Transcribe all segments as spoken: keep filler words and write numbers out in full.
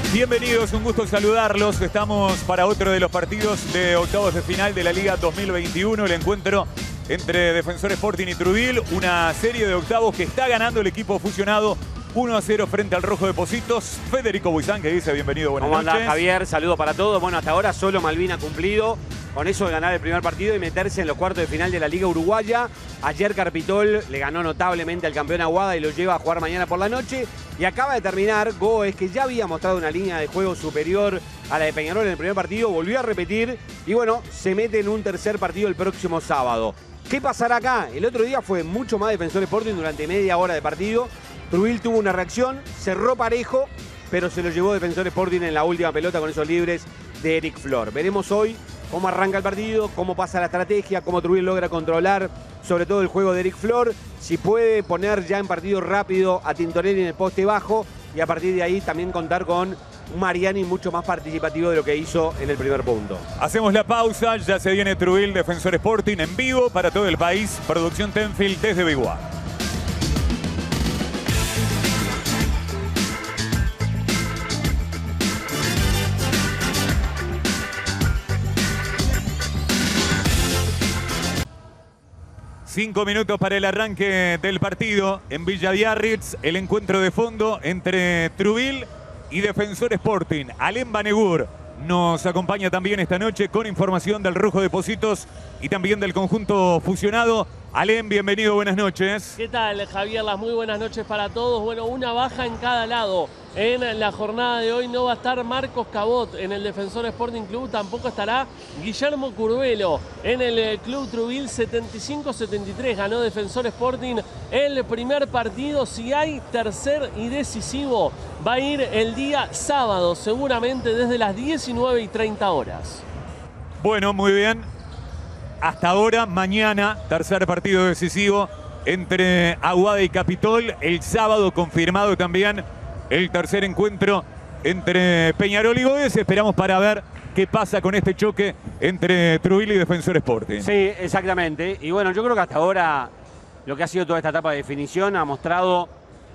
Bienvenidos, un gusto saludarlos. Estamos para otro de los partidos de octavos de final de la Liga dos mil veintiuno. El encuentro entre Defensor Sporting y Trubil. Una serie de octavos que está ganando el equipo fusionado uno a cero frente al Rojo de Pocitos. Federico Buizán, que dice bienvenido, buenas noches. ¿Cómo noches. anda, Javier? Saludo para todos. Bueno, hasta ahora solo Malvin ha cumplido con eso de ganar el primer partido y meterse en los cuartos de final de la Liga Uruguaya. Ayer Carpitol le ganó notablemente al campeón Aguada y lo lleva a jugar mañana por la noche. Y acaba de terminar Goes, que ya había mostrado una línea de juego superior a la de Peñarol en el primer partido. Volvió a repetir y bueno, se mete en un tercer partido el próximo sábado. ¿Qué pasará acá? El otro día fue mucho más Defensor Sporting durante media hora de partido. Trubil tuvo una reacción, cerró parejo, pero se lo llevó Defensor Sporting en la última pelota con esos libres de Eric Flor. Veremos hoy cómo arranca el partido, cómo pasa la estrategia, cómo Trubil logra controlar sobre todo el juego de Eric Flor, si puede poner ya en partido rápido a Tintorelli en el poste bajo y a partir de ahí también contar con un Mariani mucho más participativo de lo que hizo en el primer punto. Hacemos la pausa, ya se viene Trubil, Defensor Sporting en vivo para todo el país. Producción Tenfield desde Biguá. Cinco minutos para el arranque del partido en Villa Biarritz. El encuentro de fondo entre Trubil y Defensor Sporting. Alem Banegur nos acompaña también esta noche con información del Rojo de Pocitos y también del conjunto fusionado. Alem, bienvenido, buenas noches. ¿Qué tal, Javier? Las muy buenas noches para todos. Bueno, una baja en cada lado. En la jornada de hoy no va a estar Marcos Cabot en el Defensor Sporting Club, tampoco estará Guillermo Curvelo en el Club Trubil. setenta y cinco a setenta y tres ganó Defensor Sporting el primer partido. Si hay tercer y decisivo, va a ir el día sábado, seguramente desde las diecinueve y treinta horas. Bueno, muy bien. Hasta ahora, mañana, tercer partido decisivo entre Aguada y Capitol. El sábado confirmado también el tercer encuentro entre Peñarol y Goes. Esperamos para ver qué pasa con este choque entre Trubil y Defensor Sporting. Sí, exactamente. Y bueno, yo creo que hasta ahora lo que ha sido toda esta etapa de definición ha mostrado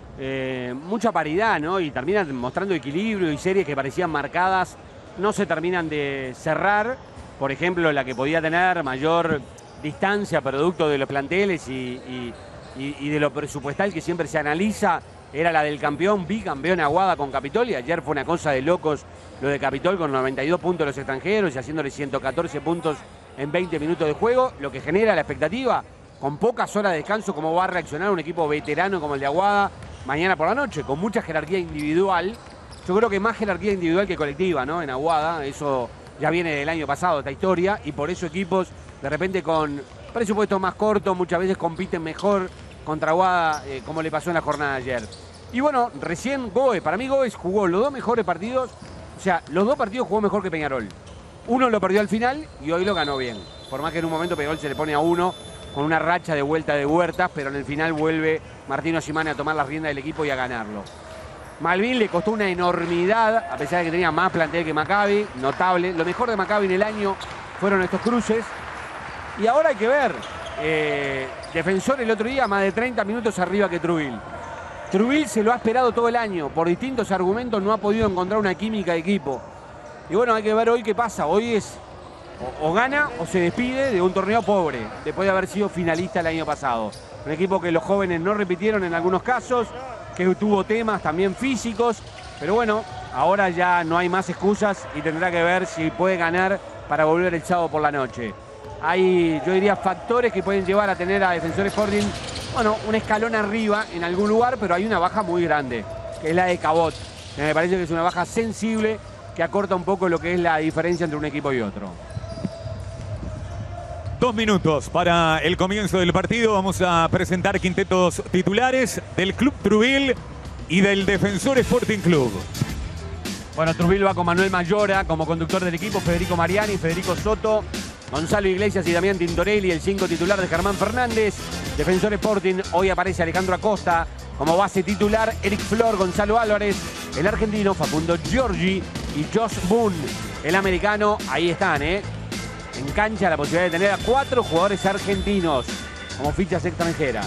eh, mucha paridad, ¿no? Y terminan mostrando equilibrio y series que parecían marcadas no se terminan de cerrar. Por ejemplo, la que podía tener mayor distancia producto de los planteles y, y, y, y de lo presupuestal que siempre se analiza era la del campeón, bicampeón Aguada con Capitol. Y ayer fue una cosa de locos lo de Capitol con noventa y dos puntos de los extranjeros y haciéndole ciento catorce puntos en veinte minutos de juego. Lo que genera la expectativa, con pocas horas de descanso, cómo va a reaccionar un equipo veterano como el de Aguada mañana por la noche, con mucha jerarquía individual. Yo creo que más jerarquía individual que colectiva, ¿no? En Aguada, eso ya viene del año pasado esta historia, y por eso equipos de repente con presupuestos más cortos muchas veces compiten mejor contra Aguada, eh, como le pasó en la jornada de ayer. Y bueno, recién Goes, para mí Goes jugó los dos mejores partidos, o sea, los dos partidos jugó mejor que Peñarol. Uno lo perdió al final y hoy lo ganó bien. Por más que en un momento Peñarol se le pone a uno con una racha de vuelta de Huertas, pero en el final vuelve Martino Simane a tomar la rienda del equipo y a ganarlo. Malvin le costó una enormidad, a pesar de que tenía más plantel que Maccabi, notable. Lo mejor de Maccabi en el año fueron estos cruces. Y ahora hay que ver, eh, Defensor el otro día más de treinta minutos arriba que Trubil. Trubil se lo ha esperado todo el año, por distintos argumentos no ha podido encontrar una química de equipo. Y bueno, hay que ver hoy qué pasa. Hoy es o, o gana o se despide de un torneo pobre, después de haber sido finalista el año pasado. Un equipo que los jóvenes no repitieron en algunos casos, que tuvo temas también físicos, pero bueno, ahora ya no hay más excusas y tendrá que ver si puede ganar para volver el sábado por la noche. Hay, yo diría, factores que pueden llevar a tener a Defensor Sporting, bueno, un escalón arriba en algún lugar, pero hay una baja muy grande, que es la de Cabot. Me parece que es una baja sensible que acorta un poco lo que es la diferencia entre un equipo y otro. Dos minutos para el comienzo del partido. Vamos a presentar quintetos titulares del Club Trubil y del Defensor Sporting Club. Bueno, Trubil va con Manuel Mayora como conductor del equipo, Federico Mariani, Federico Soto, Gonzalo Iglesias y Damián Tintorelli, el cinco titular de Germán Fernández. Defensor Sporting, hoy aparece Alejandro Acosta como base titular, Eric Flor, Gonzalo Álvarez, el argentino Facundo Giorgi y Josh Boone, el americano. Ahí están, ¿eh? En cancha la posibilidad de tener a cuatro jugadores argentinos como fichas extranjeras.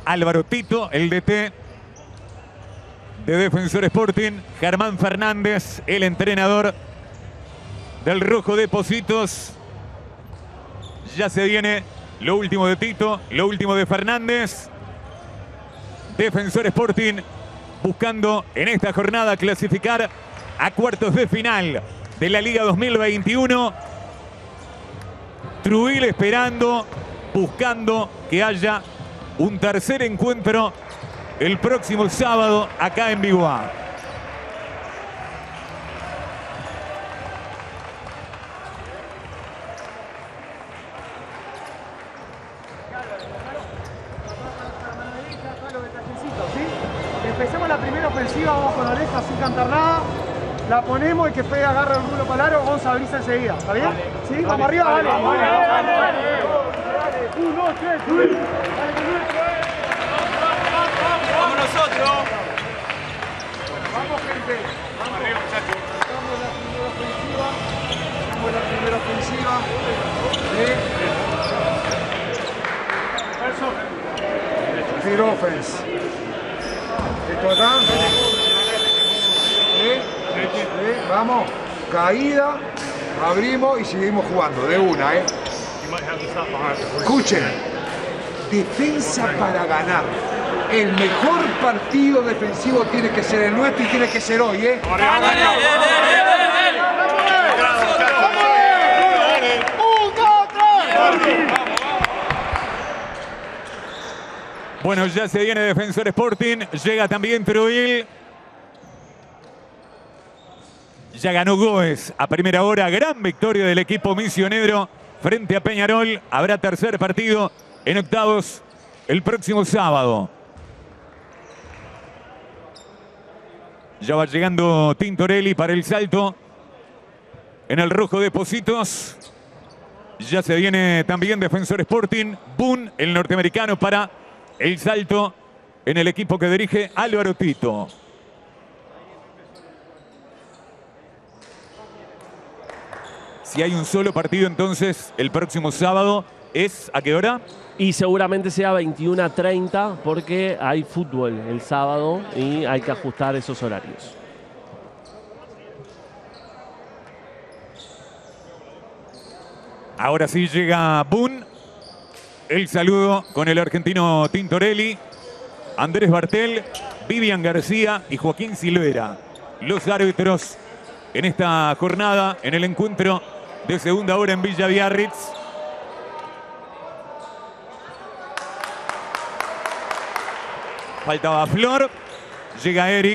Álvaro Tito, el D T de Defensor Sporting. Germán Fernández, el entrenador del Rojo de Pocitos. Ya se viene lo último de Tito, lo último de Fernández. Defensor Sporting buscando en esta jornada clasificar a cuartos de final de la Liga dos mil veintiuno. Trujillo esperando, buscando que haya un tercer encuentro el próximo sábado acá en Biguá. Empecemos la primera ofensiva, vamos con oreja sin cantar nada. La ponemos y que Fede agarra el rulo para el aro, Gonza brisa enseguida. ¿Está bien? Vale. ¿Sí? Vale. Vamos arriba, Vale. dale. Vale. Dale, Vale. dale, dale. Uno, dos, tres, subir. Vamos nosotros. Vamos, gente. Vamos arriba, muchachos. Vamos la primera ofensiva. Vamos la primera ofensiva. Sí. Zero offense. Esto acá. ¿Sí? ¿Sí? Vamos. Caída. Abrimos y seguimos jugando. De una, ¿eh? Escuchen. Defensa para ganar. El mejor partido defensivo tiene que ser el nuestro y tiene que ser hoy, ¿eh? Bueno, ya se viene Defensor Sporting. Llega también Trujillo. Ya ganó Goes a primera hora. Gran victoria del equipo misionero frente a Peñarol. Habrá tercer partido en octavos el próximo sábado. Ya va llegando Tintorelli para el salto en el Rojo de Pocitos. Ya se viene también Defensor Sporting. Boone, el norteamericano, para el salto en el equipo que dirige Álvaro Tito. Si hay un solo partido, entonces, el próximo sábado, ¿es a qué hora? Y seguramente sea veintiuno a treinta porque hay fútbol el sábado y hay que ajustar esos horarios. Ahora sí llega Boone. El saludo con el argentino Tintorelli, Andrés Bartel, Vivian García y Joaquín Silvera. Los árbitros en esta jornada, en el encuentro de segunda hora en Villa Biarritz. Faltaba Flor, llega Eric.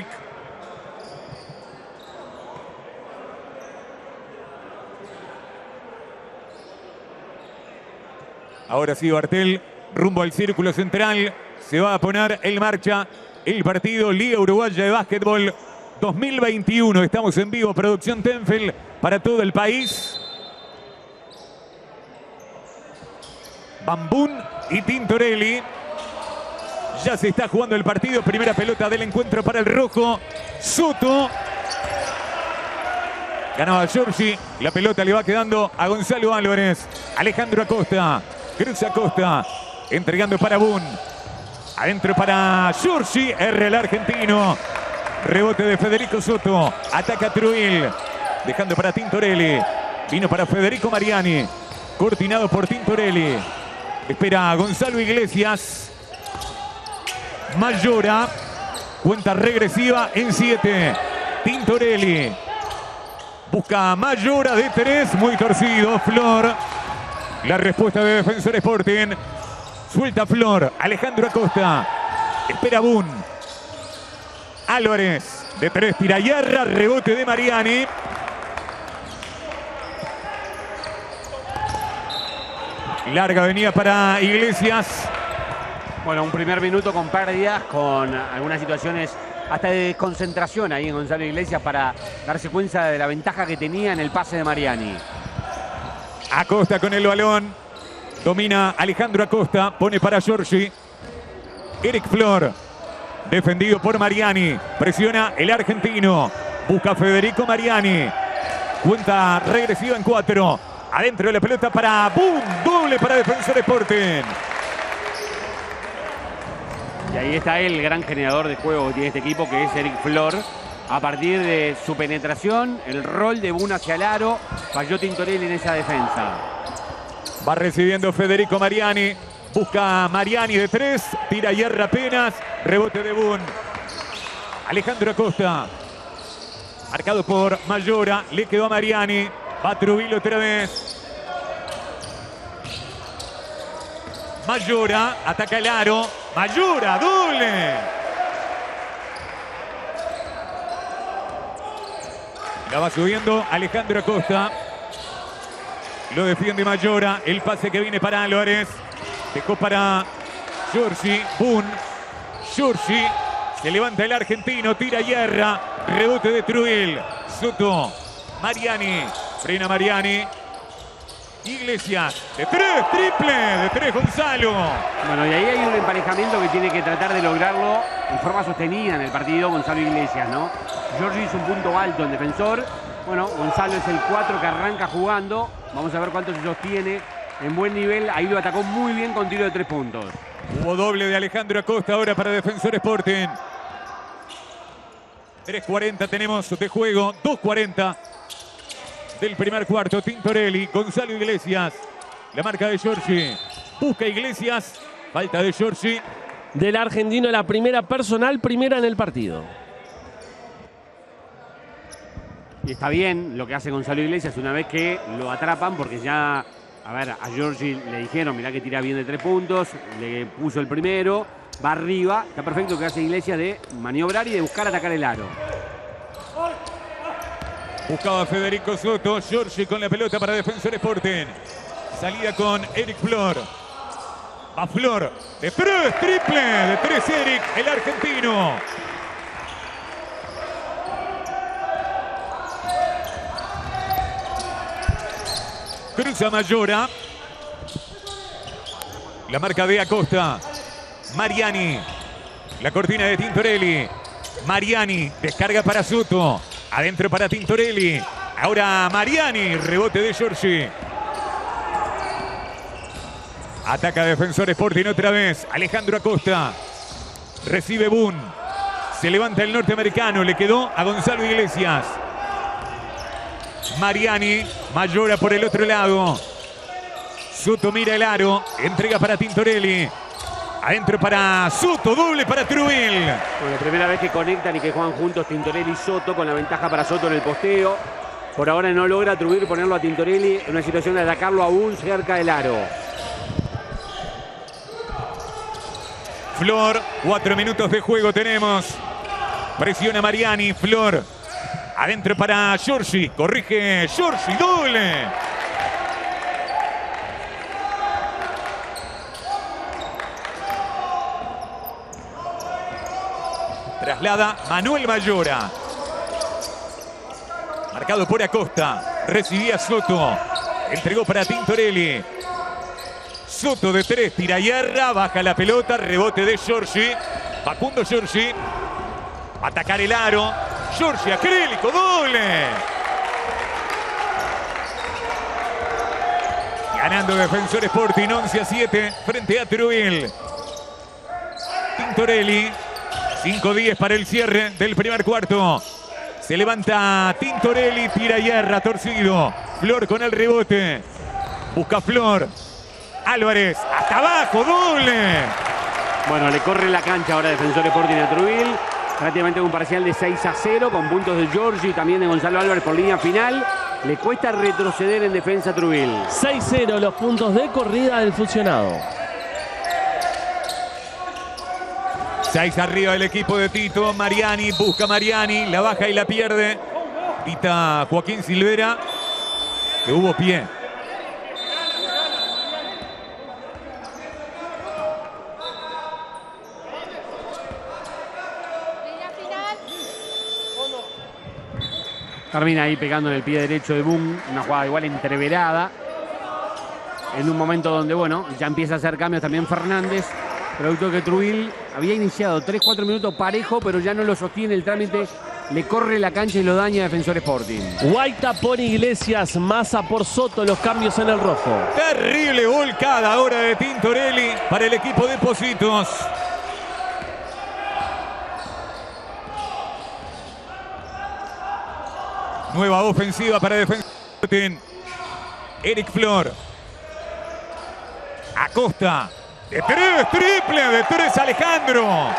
Ahora sí Bartel, rumbo al círculo central. Se va a poner en marcha el partido Liga Uruguaya de Básquetbol dos mil veintiuno. Estamos en vivo, producción Tenfield para todo el país. Bambún y Tintorelli. Ya se está jugando el partido. Primera pelota del encuentro para el rojo. Soto. Ganaba Giorgi. La pelota le va quedando a Gonzalo Álvarez. Alejandro Acosta. Cruz Acosta. Entregando para Boone. Adentro para Giorgi. R el argentino. Rebote de Federico Soto. Ataca Trujillo. Dejando para Tintorelli. Vino para Federico Mariani. Cortinado por Tintorelli. Espera a Gonzalo Iglesias. Mayora. Cuenta regresiva en siete. Tintorelli. Busca a Mayora de tres. Muy torcido. Flor. La respuesta de Defensor Sporting. Suelta Flor. Alejandro Acosta. Espera Boone. Álvarez. De tres tira Yarra. Rebote de Mariani. Larga venida para Iglesias. Bueno, un primer minuto con pérdidas, con algunas situaciones hasta de desconcentración ahí en Gonzalo Iglesias para darse cuenta de la ventaja que tenía en el pase de Mariani. Acosta con el balón. Domina Alejandro Acosta. Pone para Giorgi. Eric Flor. Defendido por Mariani. Presiona el argentino. Busca Federico Mariani. Cuenta regresiva en cuatro. Adentro de la pelota para Boone. Doble para Defensor Sporting. Y ahí está el gran generador de juego que tiene este equipo, que es Eric Flor. A partir de su penetración, el rol de Boone hacia el aro, falló Tintorelli en esa defensa. Va recibiendo Federico Mariani. Busca Mariani de tres. Tira hierra apenas. Rebote de Boone. Alejandro Acosta. Marcado por Mayora. Le quedó a Mariani. Va Trubil otra vez. Mayora. Ataca el aro. Mayora. Doble. La va subiendo Alejandro Acosta. Lo defiende Mayora. El pase que viene para Álvarez. Dejó para Giorgi. Boone. Giorgi. Se levanta el argentino. Tira hierra. Rebote de Trubil. Soto. Mariani. Frena Mariani. Iglesias. De tres. Triple. De tres Gonzalo. Bueno, y ahí hay un emparejamiento que tiene que tratar de lograrlo en forma sostenida en el partido Gonzalo Iglesias, ¿no? Giorgi es un punto alto en defensor. Bueno, Gonzalo es el cuatro que arranca jugando. Vamos a ver cuánto se sostiene en buen nivel. Ahí lo atacó muy bien con tiro de tres puntos. Hubo doble de Alejandro Acosta ahora para Defensor Sporting. tres cuarenta tenemos de juego. dos cuarenta del primer cuarto. Tintorelli, Gonzalo Iglesias. La marca de Giorgi. Busca Iglesias. Falta de Giorgi. Del argentino, la primera personal, primera en el partido. Y está bien lo que hace Gonzalo Iglesias una vez que lo atrapan, porque ya, a ver, a Giorgi le dijeron, mirá que tira bien de tres puntos, le puso el primero, va arriba, está perfecto lo que hace Iglesias de maniobrar y de buscar atacar el aro. Buscaba Federico Soto, Giorgi con la pelota para Defensor Sporting. Salida con Eric Flor. Va Flor, de tres, triple, de tres Eric, el argentino. Cruza Mayora. La marca de Acosta. Mariani. La cortina de Tintorelli. Mariani. Descarga para Soto. Adentro para Tintorelli. Ahora Mariani. Rebote de Giorgi. Ataca Defensor Sporting otra vez. Alejandro Acosta. Recibe Boone. Se levanta el norteamericano. Le quedó a Gonzalo Iglesias. Mariani, Mayora por el otro lado. Soto mira el aro, entrega para Tintorelli. Adentro para Soto, doble para Trubil. Bueno, primera vez que conectan y que juegan juntos Tintorelli y Soto, con la ventaja para Soto en el posteo. Por ahora no logra Trubil ponerlo a Tintorelli en una situación de atacarlo aún cerca del aro. Flor, cuatro minutos de juego tenemos. Presiona Mariani, Flor. Adentro para Giorgi. Corrige Giorgi. Doble. Traslada Manuel Mayora. Marcado por Acosta. Recibía Soto. Entregó para Tintorelli. Soto de tres. Tira hierra. Baja la pelota. Rebote de Giorgi. Facundo Giorgi. Atacar el aro. Giorgi acrílico, doble. Ganando Defensor Sporting once a siete frente a Trubil. Tintorelli. cinco diez para el cierre del primer cuarto. Se levanta Tintorelli, tira hierra, torcido. Flor con el rebote. Busca Flor. Álvarez, hasta abajo, doble. Bueno, le corre la cancha ahora Defensor Sporting a Trubil. Prácticamente un parcial de seis a cero con puntos de Giorgi y también de Gonzalo Álvarez por línea final. Le cuesta retroceder en defensa a Trubil. seis cero los puntos de corrida del fusionado. seis arriba el equipo de Tito. Mariani, busca Mariani, la baja y la pierde. Pita Joaquín Silvera, que hubo pie. Termina ahí pegando en el pie derecho de Boone, una jugada igual entreverada. En un momento donde, bueno, ya empieza a hacer cambios también Fernández. Producto que Trubil había iniciado tres cuatro minutos parejo, pero ya no lo sostiene el trámite. Le corre la cancha y lo daña a Defensor Sporting. Guaita por Iglesias, Massa por Soto, los cambios en el rojo. Terrible volcada ahora de Tintorelli para el equipo de Positos. Nueva ofensiva para Defensores Sporting. Eric Flor. Acosta. De tres, triple. De tres, Alejandro.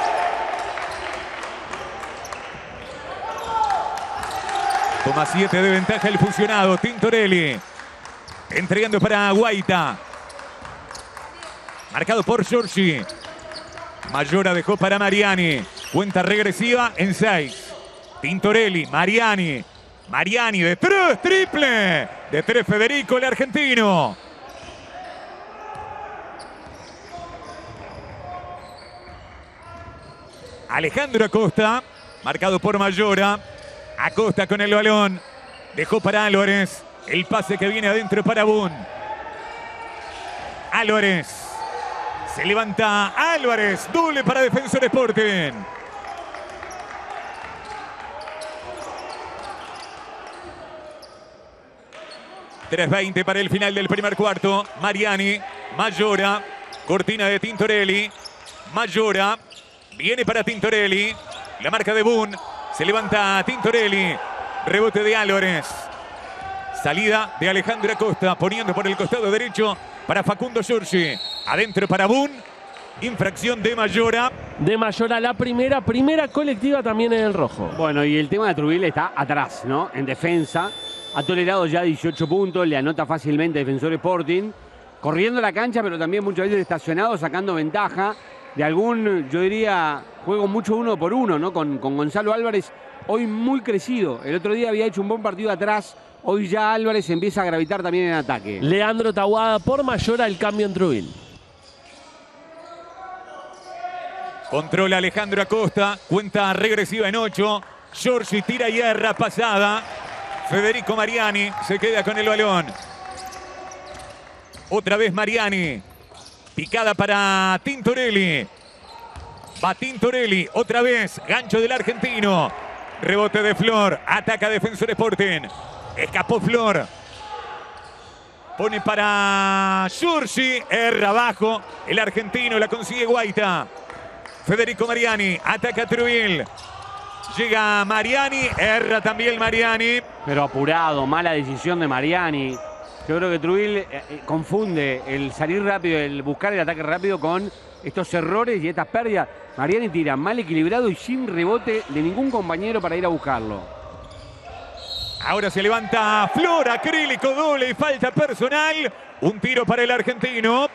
Toma siete de ventaja el fusionado. Tintorelli. Entregando para Guaita. Marcado por Giorgi. Mayora dejó para Mariani. Cuenta regresiva en seis. Tintorelli. Mariani. Mariani de tres, triple. De tres, Federico, el argentino. Alejandro Acosta. Marcado por Mayora. Acosta con el balón. Dejó para Álvarez. El pase que viene adentro para Boone. Álvarez. Se levanta Álvarez. Doble para Defensor Sporting. tres veinte para el final del primer cuarto. Mariani. Mayora. Cortina de Tintorelli. Mayora. Viene para Tintorelli. La marca de Boone. Se levanta Tintorelli. Rebote de Álvarez. Salida de Alejandro Acosta. Poniendo por el costado derecho para Facundo Giorgi. Adentro para Boone. Infracción de Mayora. De Mayora la primera. Primera colectiva también en el rojo. Bueno, y el tema de Trubil está atrás, ¿no? En defensa. Ha tolerado ya dieciocho puntos. Le anota fácilmente Defensor Sporting. Corriendo la cancha, pero también muchas veces estacionado, sacando ventaja de algún, yo diría, juego mucho uno por uno, ¿no? Con, con Gonzalo Álvarez, hoy muy crecido. El otro día había hecho un buen partido atrás. Hoy ya Álvarez empieza a gravitar también en ataque. Leandro Taboada por Mayora, el cambio en Trubil. Controla Alejandro Acosta. Cuenta regresiva en ocho. Giorgi tira y erra pasada. Federico Mariani se queda con el balón. Otra vez Mariani. Picada para Tintorelli. Va Tintorelli. Otra vez. Gancho del argentino. Rebote de Flor. Ataca Defensor Sporting. Escapó Flor. Pone para Giorgi. Erra abajo. El argentino la consigue Guaita. Federico Mariani. Ataca Trubil. Llega Mariani. Erra también Mariani. Pero apurado. Mala decisión de Mariani. Yo creo que Trubil eh, eh, confunde el salir rápido, el buscar el ataque rápido con estos errores y estas pérdidas. Mariani tira mal equilibrado y sin rebote de ningún compañero para ir a buscarlo. Ahora se levanta Flor, acrílico, doble y falta personal. Un tiro para el argentino.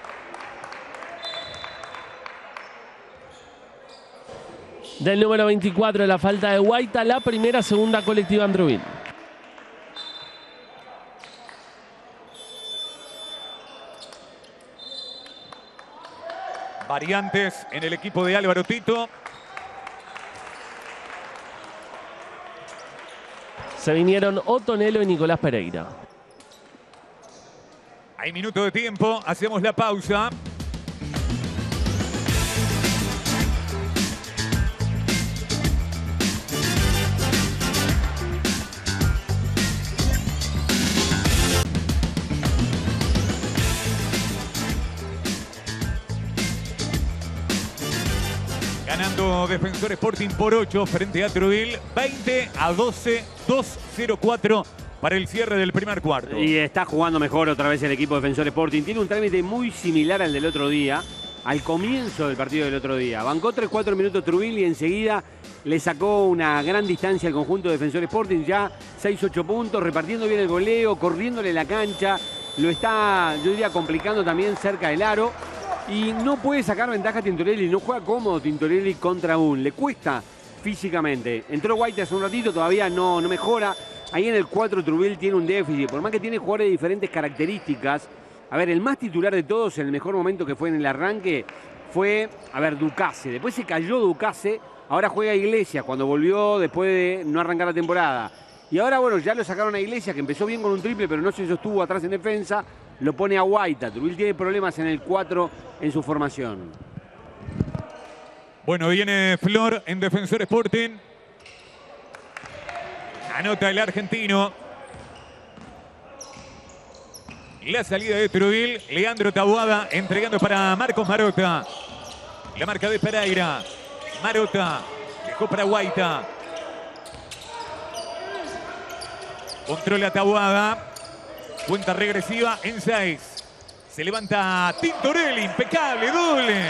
Del número veinticuatro, la falta de Guaita, la primera, segunda colectiva en Trubil. Variantes en el equipo de Álvaro Tito. Se vinieron Otonelo y Nicolás Pereira. Hay minuto de tiempo, hacemos la pausa. Ganando Defensor Sporting por ocho frente a Trubil. veinte a doce, dos cero cuatro para el cierre del primer cuarto. Y está jugando mejor otra vez el equipo Defensor Sporting. Tiene un trámite muy similar al del otro día, al comienzo del partido del otro día. Bancó tres cuatro minutos Trubil y enseguida le sacó una gran distancia al conjunto de Defensor Sporting. Ya seis ocho puntos, repartiendo bien el goleo, corriéndole la cancha. Lo está, yo diría, complicando también cerca del aro. Y no puede sacar ventaja Tintorelli, no juega cómodo Tintorelli contra un. Le cuesta físicamente. Entró Guaita hace un ratito, todavía no, no mejora. Ahí en el cuatro Trubil tiene un déficit, por más que tiene jugadores de diferentes características. A ver, el más titular de todos en el mejor momento que fue en el arranque fue, a ver, Ducase. Después se cayó Ducase, ahora juega Iglesias cuando volvió después de no arrancar la temporada. Y ahora, bueno, ya lo sacaron a Iglesias, que empezó bien con un triple, pero no se sostuvo atrás en defensa. Lo pone a Guaita. Trubil tiene problemas en el cuatro en su formación. Bueno, viene Flor en Defensor Sporting. Anota el argentino. La salida de Trubil. Leandro Taboada entregando para Marcos Marota. La marca de Pereira. Marota dejó para Guaita. Controla Taboada. Cuenta regresiva en seis. Se levanta Tintorelli. Impecable, doble.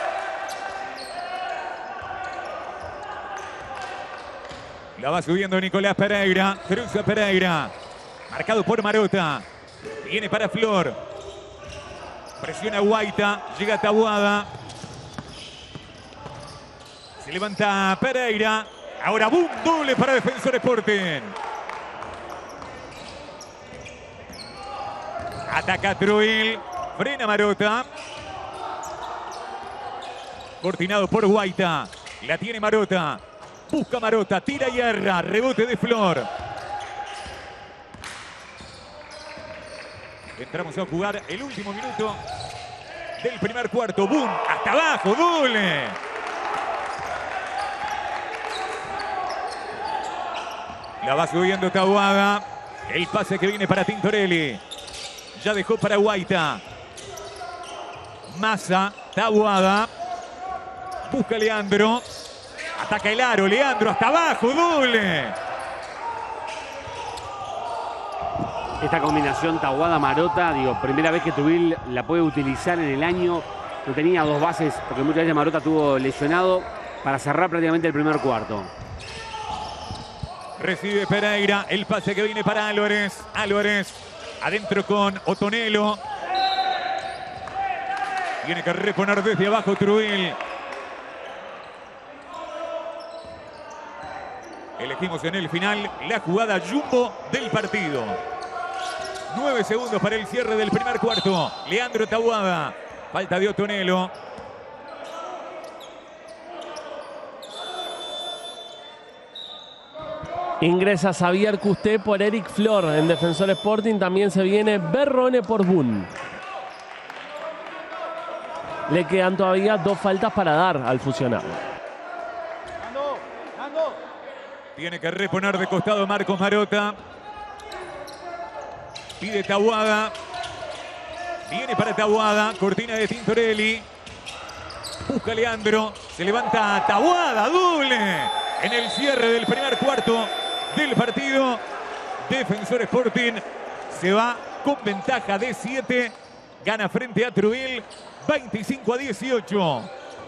La va subiendo Nicolás Pereira. Cruza Pereira. Marcado por Marota. Viene para Flor. Presiona Guaita. Llega Taboada. Se levanta Pereira. Ahora boom, doble para Defensor Sporting. Ataca Trubil. Frena Marota. Cortinado por Guaita. La tiene Marota. Busca Marota. Tira y erra. Rebote de Flor. Entramos a jugar el último minuto del primer cuarto. Boom. Hasta abajo. Doble. La va subiendo Taboada. El pase que viene para Tintorelli. Ya dejó para Guaita. Massa. Taboada. Busca Leandro. Ataca el aro. Leandro hasta abajo. Doble. Esta combinación Taboada-Marota, digo, primera vez que Trubil la puede utilizar en el año. No tenía dos bases, porque muchas veces Marota tuvo lesionado para cerrar prácticamente el primer cuarto. Recibe Pereira. El pase que viene para Álvarez. Álvarez adentro con Otonelo. Tiene que reponer desde abajo Trubil. Elegimos en el final la jugada jumbo del partido. Nueve segundos para el cierre del primer cuarto. Leandro Taboada. Falta de Otonelo. Ingresa Xavier Custé por Eric Flor en Defensor Sporting. También se viene Berrone por Boone. Le quedan todavía dos faltas para dar al fusionado. Tiene que reponer de costado Marcos Marota. Pide Taboada. Viene para Taboada. Cortina de Tintorelli. Busca Leandro. Se levanta Taboada. Doble. En el cierre del primer cuarto del partido. Defensor Sporting se va con ventaja de siete. Gana frente a Trubil. veinticinco a dieciocho.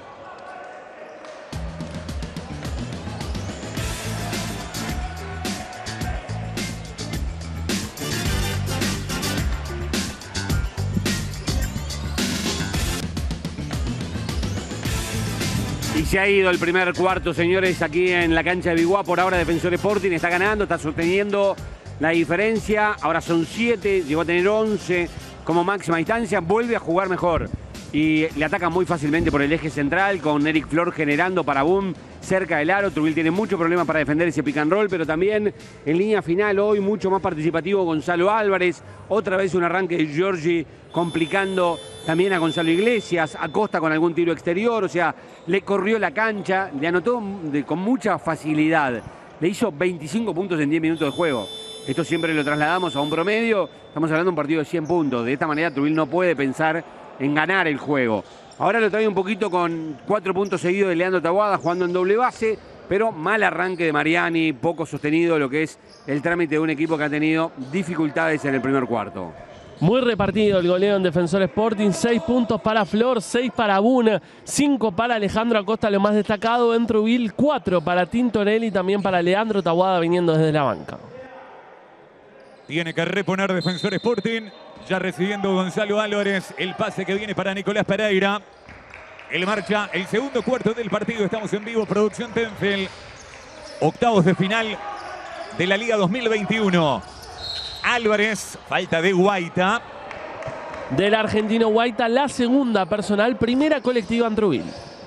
Y se ha ido el primer cuarto, señores, aquí en la cancha de Biguá. Por ahora Defensor Sporting está ganando, está sosteniendo la diferencia. Ahora son siete, llegó a tener once como máxima distancia. Vuelve a jugar mejor y le ataca muy fácilmente por el eje central, con Eric Flor generando para Boom cerca del aro. Trubil tiene mucho problema para defender ese pick and roll, pero también en línea final hoy mucho más participativo Gonzalo Álvarez. Otra vez un arranque de Giorgi complicando también a Gonzalo Iglesias. Acosta con algún tiro exterior, o sea, le corrió la cancha, le anotó de, con mucha facilidad. Le hizo veinticinco puntos en diez minutos de juego. Esto siempre lo trasladamos a un promedio. Estamos hablando de un partido de cien puntos. De esta manera Trubil no puede pensar en ganar el juego. Ahora lo trae un poquito con cuatro puntos seguidos de Leandro Taboada jugando en doble base, pero mal arranque de Mariani, poco sostenido lo que es el trámite de un equipo que ha tenido dificultades en el primer cuarto. Muy repartido el goleo en Defensor Sporting. Seis puntos para Flor, seis para Boone, cinco para Alejandro Acosta, lo más destacado. En Trubil, cuatro para Tintorelli, también para Leandro Taboada viniendo desde la banca. Tiene que reponer Defensor Sporting. Ya recibiendo Gonzalo Álvarez. El pase que viene para Nicolás Pereira. Él marcha el segundo cuarto del partido. Estamos en vivo, Producción Tenfield. Octavos de final de la Liga dos mil veintiuno. Álvarez, falta de Guaita. Del argentino Guaita, la segunda personal, primera colectiva en Trubil.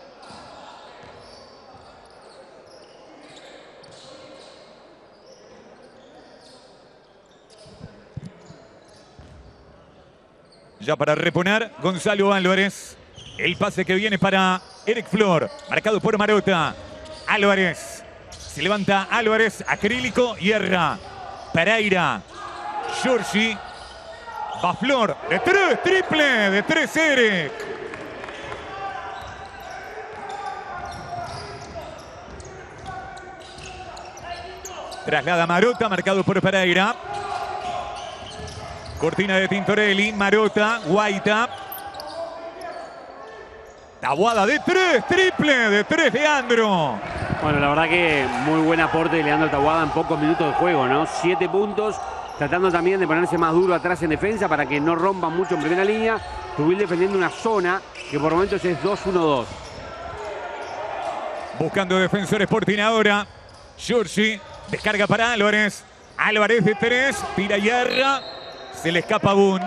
Ya para reponer, Gonzalo Álvarez. El pase que viene para Eric Flor, marcado por Marota. Álvarez, se levanta Álvarez, acrílico y erra. Pereira, Giorgi, va Flor, de tres, triple, de tres Eric. Traslada Marotta, marcado por Pereira. Cortina de Tintorelli, Marotta, Guaita. Taboada de tres, triple de tres, Leandro. Bueno, la verdad que muy buen aporte de Leandro Taboada en pocos minutos de juego, ¿no? Siete puntos, tratando también de ponerse más duro atrás en defensa para que no rompan mucho en primera línea. Trubil defendiendo una zona que por momentos es dos uno dos. Buscando Defensor Sporting ahora. Giorgi, descarga para Álvarez. Álvarez de tres, tira y erra. Se le escapa a Boone.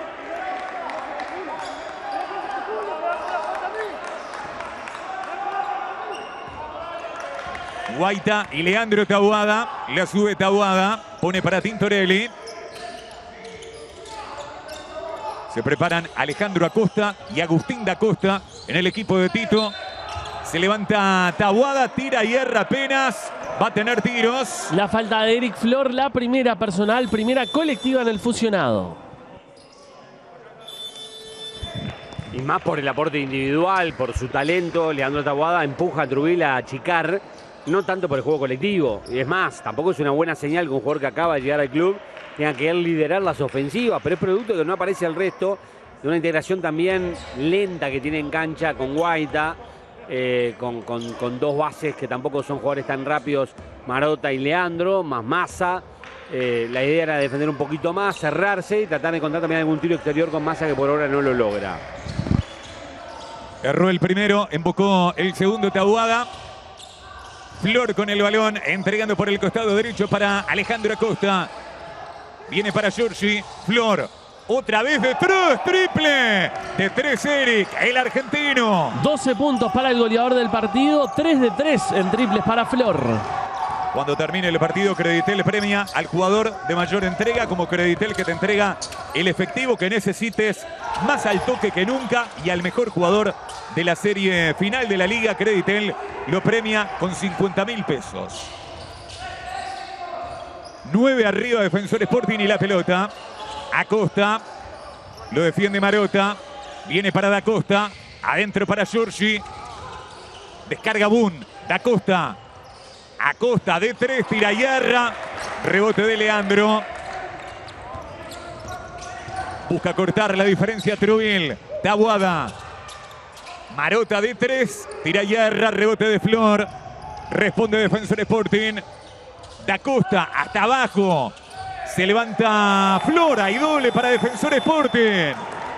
Guaita y Leandro Taboada. La sube Taboada. Pone para Tintorelli. Se preparan Alejandro Acosta y Agustín da Costa en el equipo de Tito. Se levanta Taboada, tira y erra apenas. Va a tener tiros. La falta de Eric Flor, la primera personal, primera colectiva en el fusionado. Y más por el aporte individual, por su talento, Leandro Taboada empuja a Trubil a achicar, no tanto por el juego colectivo. Y es más, tampoco es una buena señal que un jugador que acaba de llegar al club tenga que él liderar las ofensivas, pero es producto de que no aparece el resto, de una integración también lenta que tiene en cancha con Guaita, eh, con, con, con dos bases que tampoco son jugadores tan rápidos, Marotta y Leandro, más Massa. Eh, la idea era defender un poquito más, cerrarse y tratar de encontrar también algún tiro exterior con Massa que por ahora no lo logra. Erró el primero, embocó el segundo Taboada. Flor con el balón, entregando por el costado derecho para Alejandro Acosta. Viene para Giorgi. Flor, otra vez de tres, triple. De tres, Eric, el argentino. doce puntos para el goleador del partido, tres de tres en triples para Flor. Cuando termine el partido, Creditel premia al jugador de mayor entrega, como Creditel que te entrega el efectivo que necesites, más al toque que nunca, y al mejor jugador de la serie final de la liga, Creditel lo premia con cincuenta mil pesos. nueve arriba, Defensor Sporting y la pelota. Acosta, lo defiende Marotta, viene para Da Costa, adentro para Giorgi, descarga Boone, Da Costa. Acosta de tres, tira y erra. Rebote de Leandro. Busca cortar la diferencia Trubil. Taboada. Marotta de tres, tira y erra. Rebote de Flor. Responde Defensor Sporting. Da Costa hasta abajo. Se levanta Flora y doble para Defensor Sporting.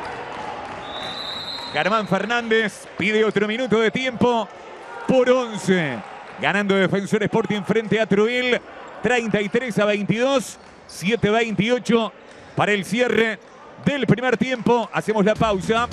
Germán Fernández pide otro minuto de tiempo por once. Ganando Defensor Sporting frente a Trubil, treinta y tres a veintidós, siete veintiocho para el cierre del primer tiempo. Hacemos la pausa.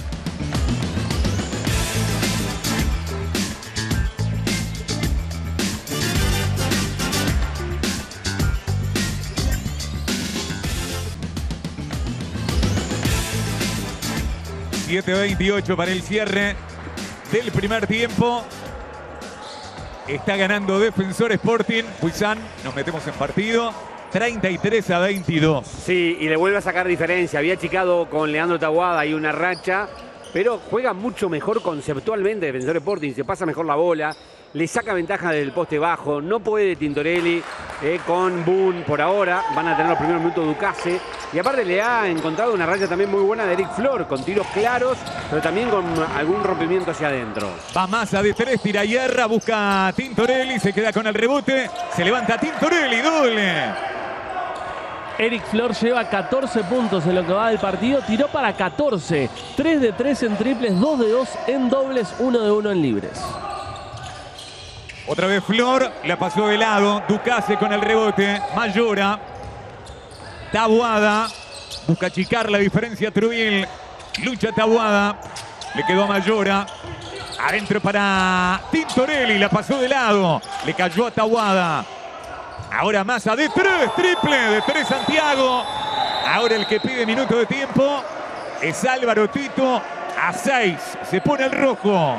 siete veintiocho para el cierre del primer tiempo. Está ganando Defensor Sporting. Puizán, nos metemos en partido. treinta y tres a veintidós. Sí, y le vuelve a sacar diferencia. Había achicado con Leandro Taboada y una racha, pero juega mucho mejor conceptualmente Defensor Sporting. Se pasa mejor la bola, le saca ventaja del poste bajo. No puede Tintorelli eh, con Boone por ahora. Van a tener los primeros minutos Ducase. Y aparte le ha encontrado una racha también muy buena de Eric Flor, con tiros claros, pero también con algún rompimiento hacia adentro. Va Massa de tres, tira y erra, busca Tintorelli, se queda con el rebote, se levanta Tintorelli, doble. Eric Flor lleva catorce puntos en lo que va del partido, tiró para catorce, tres de tres en triples, dos de dos en dobles, uno de uno en libres. Otra vez Flor, la pasó de lado, Ducase con el rebote, Mayora. Taboada, busca achicar la diferencia Trubil, lucha Taboada, le quedó a Mayora, adentro para Tintorelli, la pasó de lado, le cayó a Taboada, ahora Massa de tres, triple de tres Santiago, ahora el que pide minuto de tiempo es Álvaro Tito, a seis, se pone el rojo.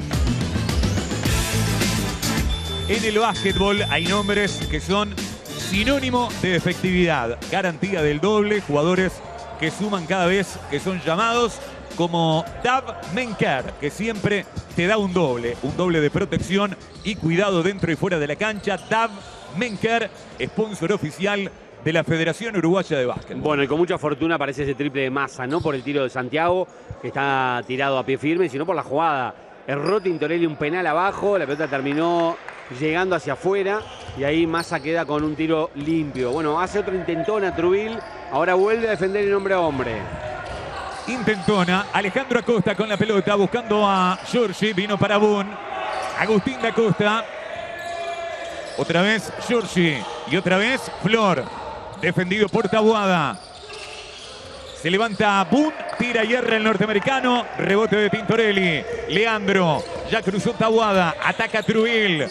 En el básquetbol hay nombres que son sinónimo de efectividad, garantía del doble, jugadores que suman cada vez que son llamados, como Dav Menker, que siempre te da un doble, un doble de protección y cuidado dentro y fuera de la cancha. Dav Menker, sponsor oficial de la Federación Uruguaya de Básquet. Bueno, y con mucha fortuna aparece ese triple de Massa, no por el tiro de Santiago, que está tirado a pie firme, sino por la jugada. Erró Tintorelli un penal abajo, la pelota terminó llegando hacia afuera y ahí Massa queda con un tiro limpio. Bueno, hace otro intentón a Trubil, ahora vuelve a defender el hombre a hombre. Intentona, Alejandro Acosta con la pelota, buscando a Giorgi, vino para Boone. Agustín da Costa. Otra vez Giorgi y otra vez Flor. Defendido por Taboada. Se levanta Boone, tira y erra el norteamericano. Rebote de Tintorelli. Leandro, ya cruzó Taboada, ataca Trubil.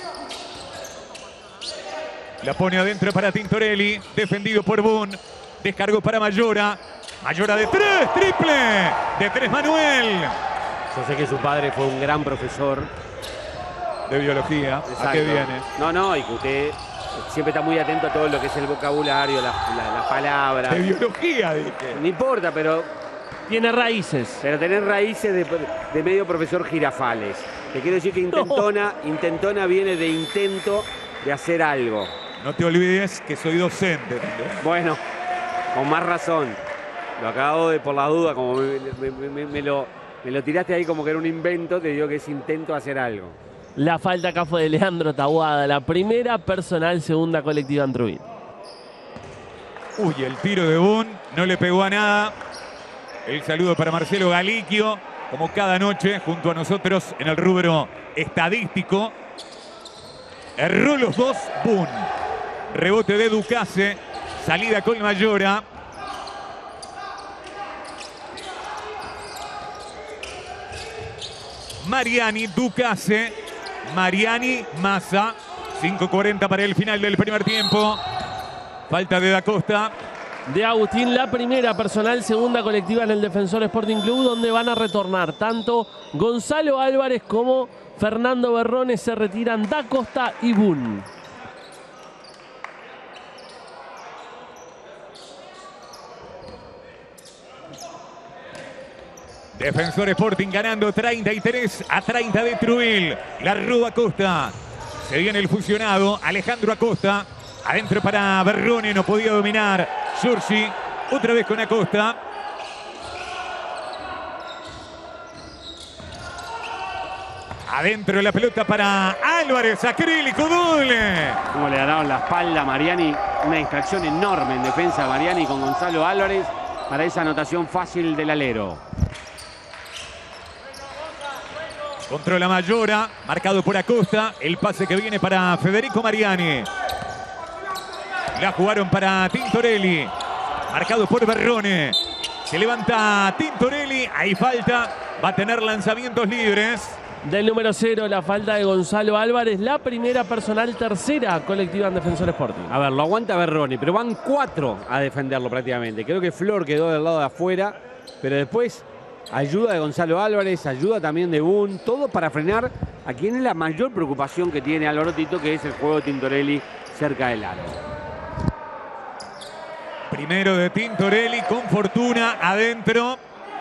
La pone adentro para Tintorelli, defendido por Boone. Descargó para Mayora. Mayora de tres, triple. De tres Manuel. Yo sé que su padre fue un gran profesor de biología. Exacto. ¿A qué viene? No, no, y que usted siempre está muy atento a todo lo que es el vocabulario, las la, la palabras. De biología, dije. No importa, pero... Tiene raíces. Pero tener raíces de, de medio profesor Girafales. Te quiero decir que intentona, no. intentona viene de intento de hacer algo. No te olvides que soy docente. ¿no? Bueno, con más razón. Lo acabo de, por la duda, como me, me, me, me, lo, me lo tiraste ahí como que era un invento, te digo que es intento de hacer algo. La falta acá fue de Leandro Taboada, la primera personal, segunda colectiva en Trubil. Uy, el tiro de Boone no le pegó a nada. El saludo para Marcelo Galiquio, como cada noche, junto a nosotros en el rubro estadístico. Erró los dos, Boone. Rebote de Ducase, salida con Mayora. Mariani, Ducase, Mariani, Massa. cinco cuarenta para el final del primer tiempo. Falta de Da Costa. De Agustín, la primera personal, segunda colectiva en el Defensor Sporting Club, donde van a retornar tanto Gonzalo Álvarez como Fernando Berrones. Se retiran Da Costa y Boone. Defensor Sporting ganando treinta y tres a treinta de Trubil. La roba Acosta. Se viene el fusionado. Alejandro Acosta. Adentro para Berrone. No podía dominar. Giorgi. Otra vez con Acosta. Adentro la pelota para Álvarez. Acrílico doble. Como le ganaron la espalda a Mariani. Una distracción enorme en defensa de Mariani con Gonzalo Álvarez para esa anotación fácil del alero. Controla Mayora, marcado por Acosta. El pase que viene para Federico Mariani. La jugaron para Tintorelli. Marcado por Berrone. Se levanta Tintorelli. Hay falta. Va a tener lanzamientos libres. Del número cero, la falta de Gonzalo Álvarez. La primera personal, tercera colectiva en Defensor Sporting. A ver, lo aguanta Berrone, pero van cuatro a defenderlo prácticamente. Creo que Flor quedó del lado de afuera, pero después... ayuda de Gonzalo Álvarez, ayuda también de Boone, todo para frenar a quien es la mayor preocupación que tiene Álvaro Tito, que es el juego de Tintorelli cerca del aro. Primero de Tintorelli con fortuna adentro.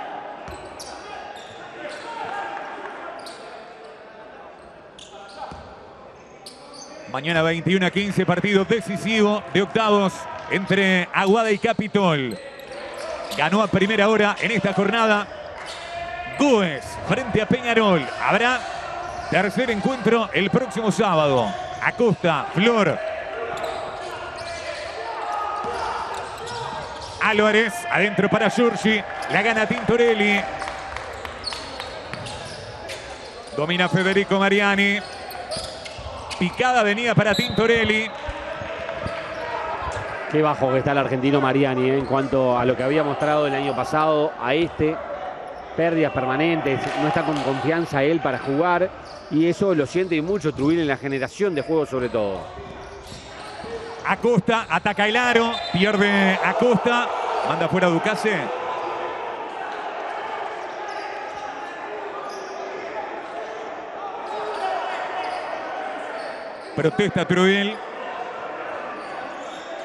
Mañana veintiuno a quince, partido decisivo de octavos entre Aguada y Capitol. Ganó a primera hora en esta jornada Goes frente a Peñarol. Habrá tercer encuentro el próximo sábado. Acosta, Flor. Álvarez, adentro para Giorgi. La gana Tintorelli. Domina Federico Mariani. Picada venida para Tintorelli. Qué bajo que está el argentino Mariani, ¿eh? En cuanto a lo que había mostrado el año pasado a este. Pérdidas permanentes, no está con confianza él para jugar y eso lo siente mucho Trubil en la generación de juego sobre todo. Acosta, ataca el aro, pierde Acosta, manda fuera Ducase. Protesta Trubil.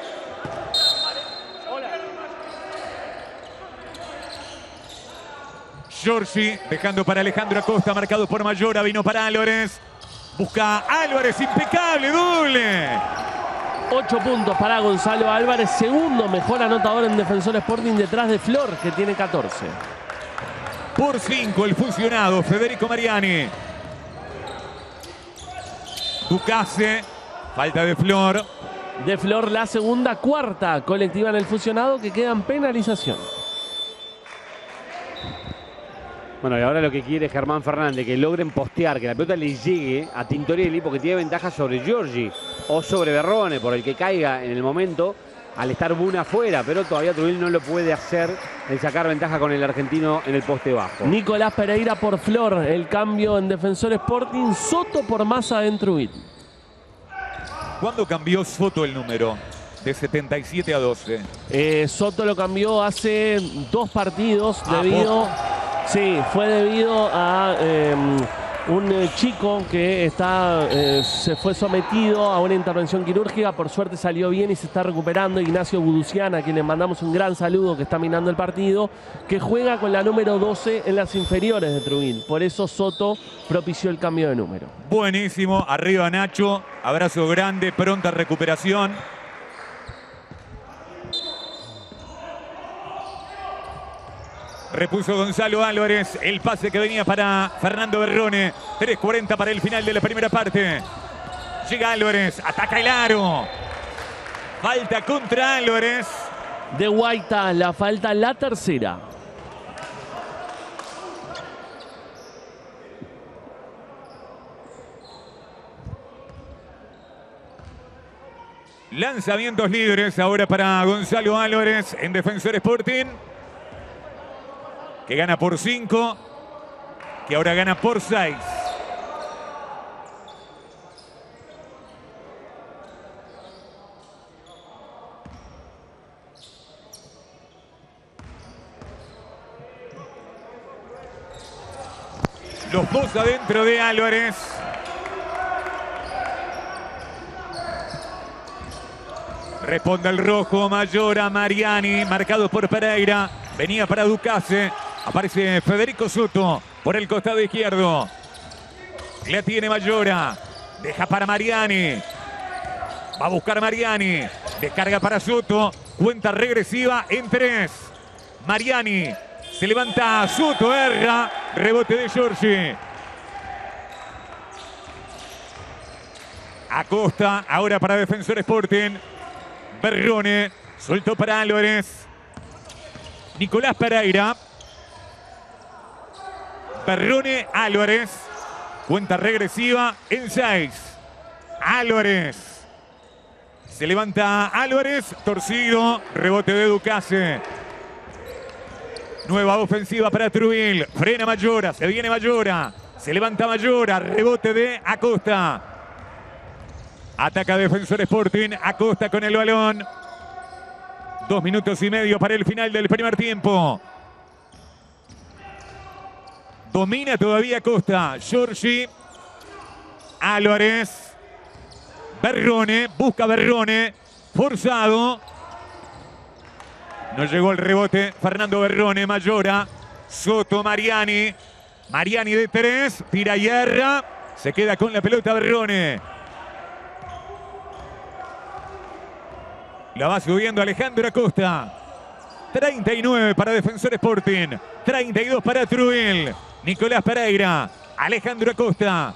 Giorgi dejando para Alejandro Acosta, marcado por Mayora, vino para Álvarez. Busca Álvarez, impecable, doble. Ocho puntos para Gonzalo Álvarez, segundo mejor anotador en Defensor Sporting detrás de Flor, que tiene catorce. Por cinco el fusionado Federico Mariani. Ducase, falta de Flor. De Flor la segunda, cuarta colectiva en el fusionado, que queda en penalización. Bueno, y ahora lo que quiere Germán Fernández, que logren postear, que la pelota le llegue a Tintorelli, porque tiene ventaja sobre Giorgi o sobre Berrone, por el que caiga en el momento, al estar Buna afuera, pero todavía Trubil no lo puede hacer el sacar ventaja con el argentino en el poste bajo. Nicolás Pereira por Flor, el cambio en Defensor Sporting, Soto por Massa en Trubil. ¿Cuándo cambió Soto el número? De setenta y siete a doce. Eh, Soto lo cambió hace dos partidos Ah, debido... poco. Sí, fue debido a eh, un eh, chico que está, eh, se fue sometido a una intervención quirúrgica. Por suerte salió bien y se está recuperando. Ignacio Buduciana, a quien le mandamos un gran saludo, que está minando el partido, que juega con la número doce en las inferiores de Trubil. Por eso Soto propició el cambio de número. Buenísimo, arriba Nacho, abrazo grande, pronta recuperación. Repuso Gonzalo Álvarez, el pase que venía para Fernando Berrone. tres cuarenta para el final de la primera parte. Llega Álvarez, ataca el aro. Falta contra Álvarez. De Guaita, la falta, la tercera. Lanzamientos libres ahora para Gonzalo Álvarez en Defensor Sporting, que gana por cinco, que ahora gana por seis. Los dos adentro de Álvarez. Responde el rojo, Mayora, Mariani, marcado por Pereira. Venía para Ducase. Aparece Federico Soto por el costado izquierdo. La tiene Mayora. Deja para Mariani. Va a buscar Mariani. Descarga para Soto. Cuenta regresiva en tres. Mariani. Se levanta Soto, erra. Rebote de Giorgi. Acosta ahora para Defensor Sporting. Berrone. Soltó para Álvarez. Nicolás Pereira. Berrone, Álvarez. Cuenta regresiva en seis. Álvarez. Se levanta Álvarez. Torcido. Rebote de Ducase. Nueva ofensiva para Trubil. Frena Mayora. Se viene Mayora. Se levanta Mayora. Rebote de Acosta. Ataca Defensor Sporting. Acosta con el balón. Dos minutos y medio para el final del primer tiempo. Domina todavía Acosta. Giorgi. Álvarez. Berrone. Busca Berrone. Forzado. No llegó el rebote. Fernando Berrone. Mayora. Soto, Mariani. Mariani de tres. Tira y erra. Se queda con la pelota Berrone. La va subiendo Alejandro Acosta. treinta y nueve para Defensor Sporting. treinta y dos para Trubil. Nicolás Pereira. Alejandro Acosta.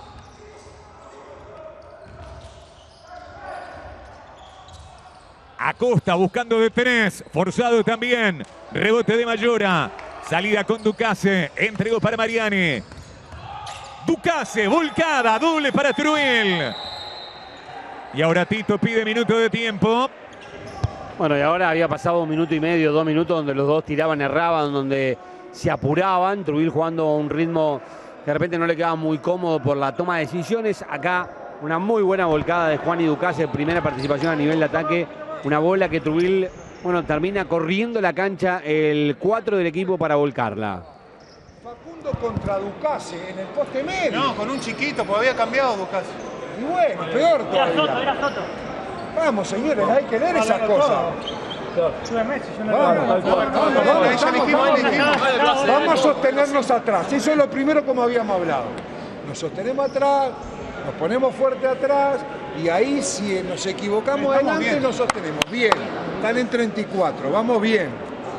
Acosta buscando de tres. Forzado también. Rebote de Mayora. Salida con Ducase. Entregó para Mariani. Ducase. Volcada. Doble para Trubil. Y ahora Tito pide minuto de tiempo. Bueno, y ahora había pasado un minuto y medio, dos minutos, donde los dos tiraban, erraban, donde se apuraban. Trubil jugando a un ritmo que de repente no le quedaba muy cómodo por la toma de decisiones. Acá una muy buena volcada de Juan y Ducase, primera participación a nivel de ataque. Una bola que Trubil, bueno, termina corriendo la cancha el cuatro del equipo para volcarla. Facundo contra Ducase en el poste medio. No, con un chiquito, porque había cambiado Ducase. Y bueno, peor todavía. Vamos, señores, hay que leer esas cosas. Sube Messi, yo no Vamos, lo vamos, veo. vamos, vamos, vamos, vamos, vamos a sostenernos atrás. Eso es lo primero como habíamos hablado. Nos sostenemos atrás, nos ponemos fuerte atrás y ahí si nos equivocamos Estamos adelante bien. nos sostenemos. Bien, están en treinta y cuatro, vamos bien.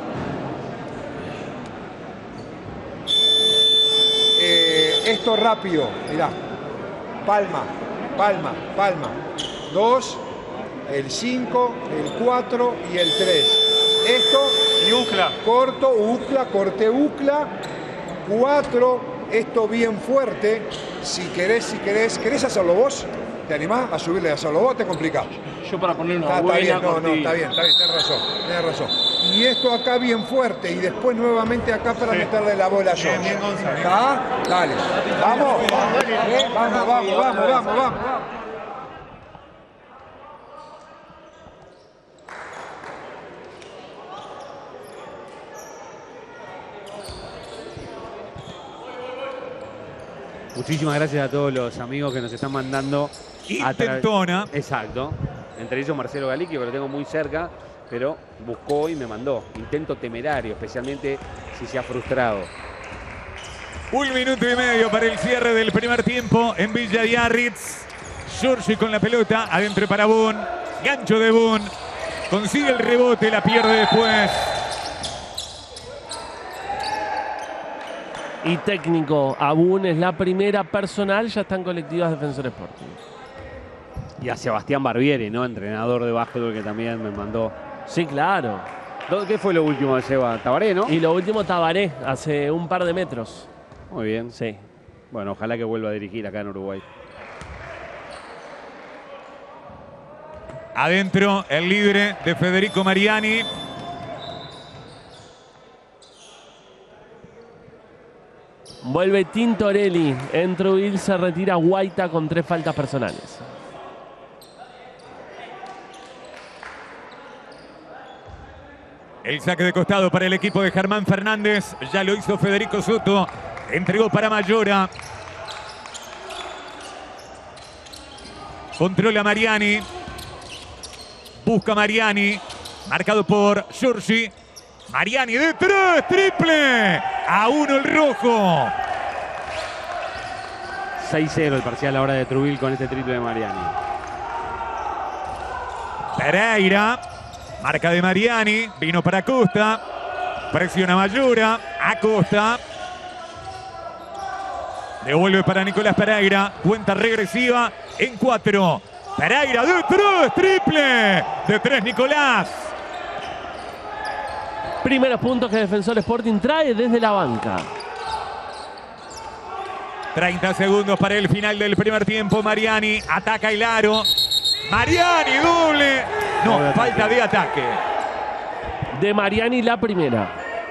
Eh, esto rápido, mirá. Palma, palma, palma. Dos, el cinco, el cuatro y el tres. Esto, Y Ucla. corto, ucla, corte ucla. Cuatro, esto bien fuerte. Si querés, si querés, ¿querés hacerlo vos? ¿Te animás a subirle a hacerlo vos? Te complicás. Yo para poner una Está, está buena bien, no, no, cortina. está bien, está bien, tenés razón, tenés razón. Y esto acá bien fuerte y después nuevamente acá para meterle la bola a George. Bien, bien, Gonza, bien. ¿Está? Dale. Vamos. ¿Eh? Vamos, vamos, vamos, vamos, vamos. Muchísimas gracias a todos los amigos que nos están mandando. a tra- Intentona. Exacto. Entre ellos Marcelo Galicki, que lo tengo muy cerca, pero buscó y me mandó. Intento temerario, especialmente si se ha frustrado. Un minuto y medio para el cierre del primer tiempo en Villa Biarritz. Giorgi con la pelota, adentro para Boone. Gancho de Boone. Consigue el rebote, la pierde después. Y técnico, Abun es la primera personal, ya están colectivas Defensor Sporting. Y a Sebastián Barbieri, ¿no? Entrenador de básquetbol que también me mandó. Sí, claro. ¿Qué fue lo último de Seba? Tabaré, ¿no? Y lo último Tabaré, hace un par de metros. Muy bien. Sí. Bueno, ojalá que vuelva a dirigir acá en Uruguay. Adentro el libre de Federico Mariani. Vuelve Tintorelli. En Truville se retira Guaita con tres faltas personales. El saque de costado para el equipo de Germán Fernández. Ya lo hizo Federico Soto. Entregó para Mayora. Controla Mariani. Busca Mariani. Marcado por Giorgi. Mariani de tres. Triple. A uno el rojo. seis cero el parcial ahora de Truville con este triple de Mariani. Pereira. Marca de Mariani. Vino para Acosta. Presiona Mayora. Acosta. Devuelve para Nicolás Pereira. Cuenta regresiva en cuatro. Pereira de tres. Triple. De tres Nicolás. Primeros puntos que Defensor Sporting trae desde la banca. treinta segundos para el final del primer tiempo. Mariani ataca el aro. Mariani doble. No, falta de ataque. De Mariani la primera.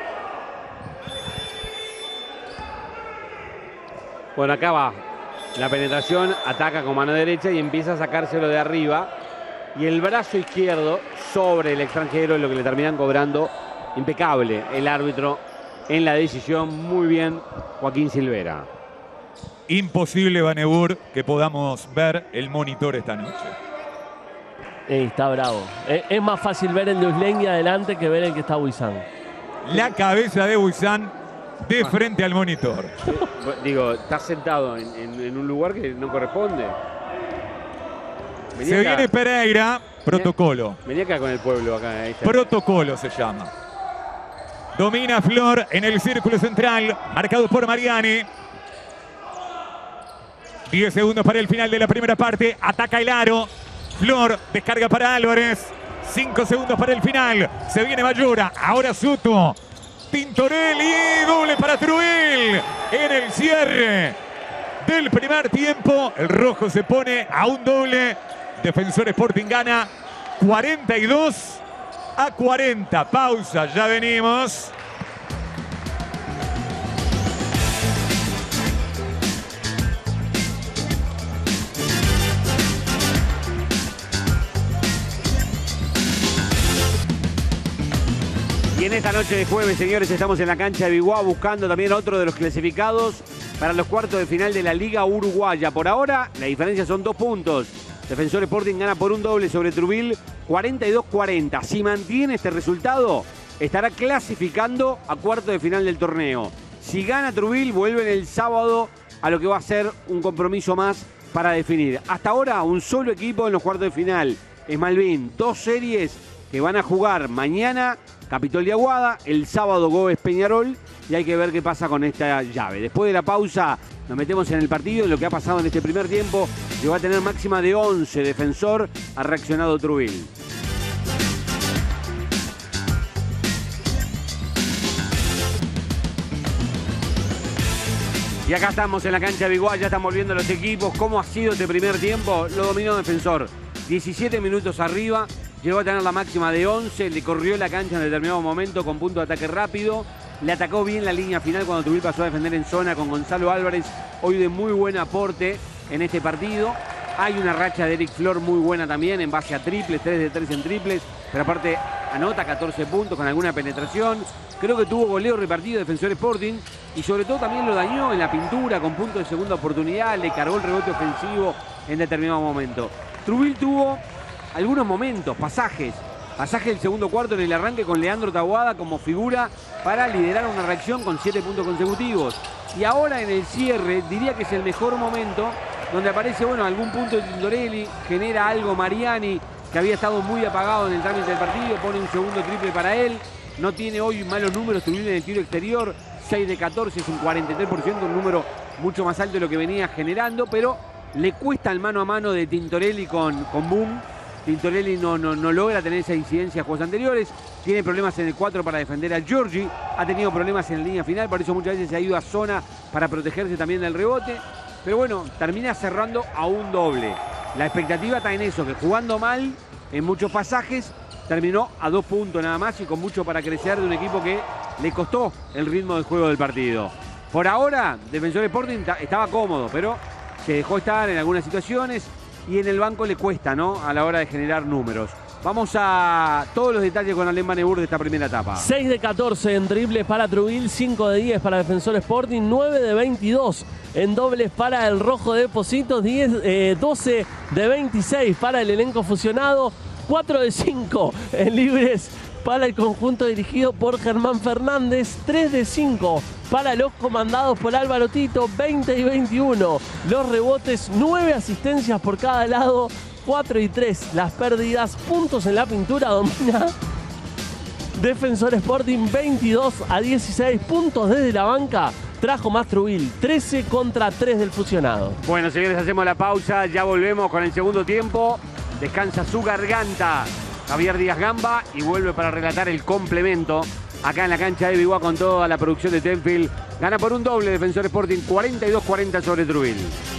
Bueno, acá va. La penetración, ataca con mano derecha y empieza a sacárselo de arriba. Y el brazo izquierdo sobre el extranjero es lo que le terminan cobrando. Impecable el árbitro en la decisión. Muy bien, Joaquín Silvera. Imposible, Banebur, que podamos ver el monitor esta noche. Eh, está bravo. Eh, es más fácil ver el de Uslengi adelante que ver el que está Buizán. La cabeza de Buizán de frente al monitor. Digo, estás sentado en, en- en un lugar que no corresponde. Vení Se acá. viene Pereira. Protocolo. Vení acá con el pueblo. Acá, ahí está. Protocolo se llama. Domina Flor en el círculo central. Marcado por Mariani. diez segundos para el final de la primera parte. Ataca el aro. Flor descarga para Álvarez. cinco segundos para el final. Se viene Mayora. Ahora Soto. Tintorelli. Doble para Truville. En el cierre del primer tiempo. El rojo se pone a un doble. Defensor Sporting gana cuarenta y dos a cuarenta. Pausa. Ya venimos. Y en esta noche de jueves, señores, estamos en la cancha de Biguá buscando también a otro de los clasificados para los cuartos de final de la Liga Uruguaya. Por ahora, la diferencia son dos puntos. Defensor Sporting gana por un doble sobre Trubil, cuarenta y dos cuarenta. Si mantiene este resultado, estará clasificando a cuarto de final del torneo. Si gana Trubil, vuelven el sábado a lo que va a ser un compromiso más para definir. Hasta ahora, un solo equipo en los cuartos de final. Es Malvin, dos series que van a jugar mañana Capitol de Aguada, el sábado Gómez Peñarol, y hay que ver qué pasa con esta llave. Después de la pausa nos metemos en el partido, en lo que ha pasado en este primer tiempo. Llegó a tener máxima de once. Defensor, ha reaccionado Trubil. Y acá estamos en la cancha de Biguá, ya están volviendo los equipos. ¿Cómo ha sido este primer tiempo? Lo dominó Defensor. diecisiete minutos arriba, llegó a tener la máxima de once, le corrió la cancha en determinado momento con punto de ataque rápido. Le atacó bien la línea final cuando Trubil pasó a defender en zona con Gonzalo Álvarez, hoy de muy buen aporte en este partido. Hay una racha de Eric Flor muy buena también en base a triples, tres de tres en triples, pero aparte anota catorce puntos con alguna penetración. Creo que tuvo goleo repartido Defensor Sporting y sobre todo también lo dañó en la pintura con punto de segunda oportunidad, le cargó el rebote ofensivo en determinado momento. Trubil tuvo algunos momentos, pasajes, pasaje del segundo cuarto en el arranque con Leandro Taboada como figura para liderar una reacción con siete puntos consecutivos. Y ahora en el cierre diría que es el mejor momento donde aparece, bueno, algún punto de Tintorelli, genera algo Mariani, que había estado muy apagado en el trámite del partido, pone un segundo triple para él. No tiene hoy malos números, Trubil en el tiro exterior, seis de catorce, es un cuarenta y tres por ciento, un número mucho más alto de lo que venía generando, pero le cuesta el mano a mano de Tintorelli con, con Boom. Tintorelli no, no, no logra tener esa incidencia en juegos anteriores, tiene problemas en el cuatro para defender a Giorgi, ha tenido problemas en la línea final, por eso muchas veces se ha ido a zona para protegerse también del rebote, pero bueno, termina cerrando a un doble. La expectativa está en eso, que jugando mal en muchos pasajes, terminó a dos puntos nada más y con mucho para crecer de un equipo que le costó el ritmo del juego del partido. Por ahora, Defensor Sporting estaba cómodo, pero se dejó estar en algunas situaciones y en el banco le cuesta, ¿no?, a la hora de generar números. Vamos a todos los detalles con Alem Banebur de esta primera etapa. seis de catorce en triples para Trubil, cinco de diez para Defensor Sporting, nueve de veintidós en dobles para el Rojo de Pocitos, diez, eh, doce de veintiséis para el elenco fusionado, cuatro de cinco en libres para el conjunto dirigido por Germán Fernández, tres de cinco para los comandados por Álvaro Tito, veinte y veintiuno los rebotes, nueve asistencias por cada lado, cuatro y tres las pérdidas, puntos en la pintura, domina Defensor Sporting, veintidós a dieciséis, puntos desde la banca, trajo más Trubil, trece contra tres del fusionado. Bueno, señores, hacemos la pausa, ya volvemos con el segundo tiempo, descansa su garganta Javier Díaz Gamba y vuelve para relatar el complemento acá en la cancha de Biguá con toda la producción de Tenfield. Gana por un doble Defensor Sporting, cuarenta y dos cuarenta sobre Trubil.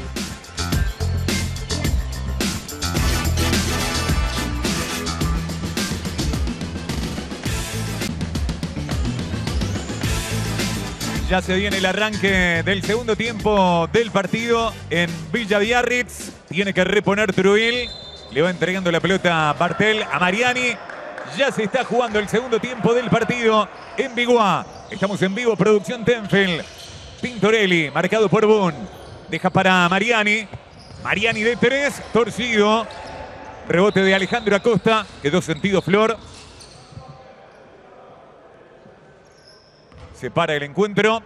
Ya se viene el arranque del segundo tiempo del partido en Villa Biarritz. Tiene que reponer Trubil. Le va entregando la pelota Bartel a Mariani. Ya se está jugando el segundo tiempo del partido en Biguá. Estamos en vivo, producción Tenfield. Tintorelli, marcado por Boone. Deja para Mariani. Mariani de tres, torcido. Rebote de Alejandro Acosta. Quedó sentido Flor. Se para el encuentro.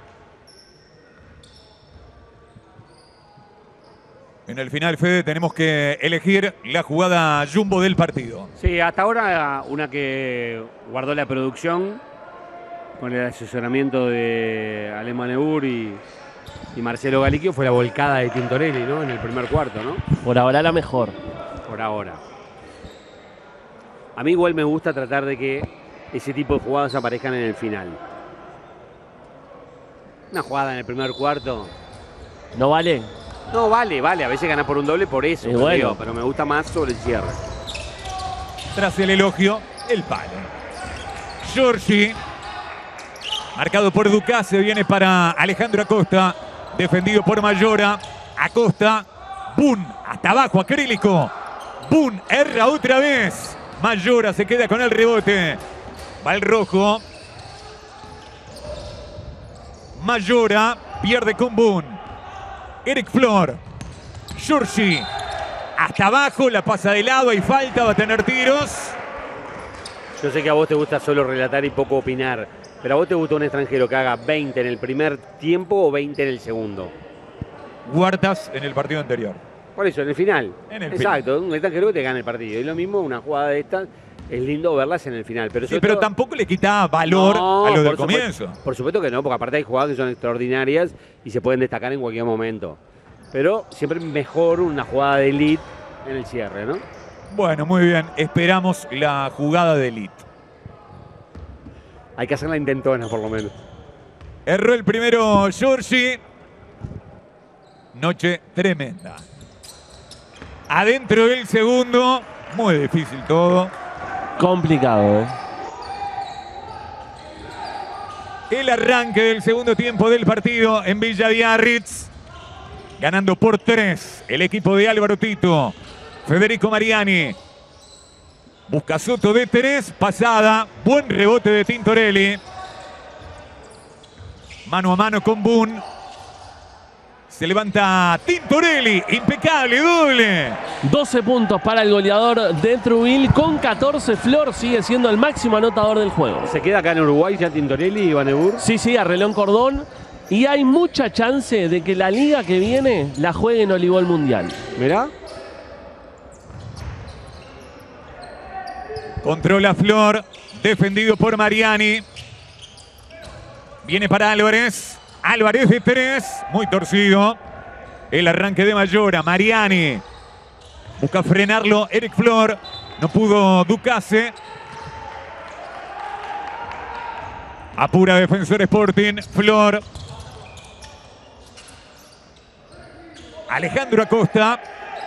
En el final, Fede, tenemos que elegir la jugada jumbo del partido. Sí, hasta ahora una que guardó la producción con el asesoramiento de Alem Banebur y, y Marcelo Galiquio fue la volcada de Tintorelli, ¿no?, en el primer cuarto, ¿no? Por ahora la mejor. Por ahora. A mí igual me gusta tratar de que ese tipo de jugadas aparezcan en el final. Una jugada en el primer cuarto. ¿No vale? No, vale, vale. A veces gana por un doble por eso. Bueno. Digo, pero me gusta más sobre el cierre. Tras el elogio, el palo. Giorgi. Marcado por Ducase. Viene para Alejandro Acosta. Defendido por Mayora. Acosta. Boone. Hasta abajo, acrílico. Boone erra otra vez. Mayora se queda con el rebote. Va el rojo. Mayora pierde con Boone. Eric Flor. Giorgi. hasta abajo, la pasa de lado, hay falta, va a tener tiros. Yo sé que a vos te gusta solo relatar y poco opinar, pero a vos te gusta un extranjero que haga veinte en el primer tiempo o veinte en el segundo. Huertas en el partido anterior. Por eso, en el final. En el Exacto, un extranjero que te gana el partido. Y lo mismo, una jugada de estas, es lindo verlas en el final. Pero, sí, pero todo... tampoco le quita valor no, a lo del por comienzo. Supuesto, por supuesto que no, porque aparte hay jugadas que son extraordinarias y se pueden destacar en cualquier momento. Pero siempre mejor una jugada de elite en el cierre, ¿no? Bueno, muy bien. Esperamos la jugada de elite. Hay que hacer la intentona, por lo menos. Erró el primero Giorgi. Noche tremenda. Adentro del segundo. Muy difícil todo. Complicado, ¿eh? El arranque del segundo tiempo del partido en Villa Biarritz. Ganando por tres el equipo de Álvaro Tito. Federico Mariani. Busca Soto de tres. Pasada. Buen rebote de Tintorelli. Mano a mano con Boone. Se levanta Tintorelli. Impecable, doble. doce puntos para el goleador de Trubil. Con catorce, Flor sigue siendo el máximo anotador del juego. ¿Se queda acá en Uruguay ya Tintorelli y Banebur? Sí, sí, arregló en Cordón. Y hay mucha chance de que la liga que viene la juegue en Olivol Mundial. Mirá. Controla Flor. Defendido por Mariani. Viene para Álvarez. Álvarez de tres. Muy torcido. El arranque de Mayora. Mariani. Busca frenarlo Eric Flor. No pudo Ducase. Apura Defensor Sporting. Flor. Alejandro Acosta.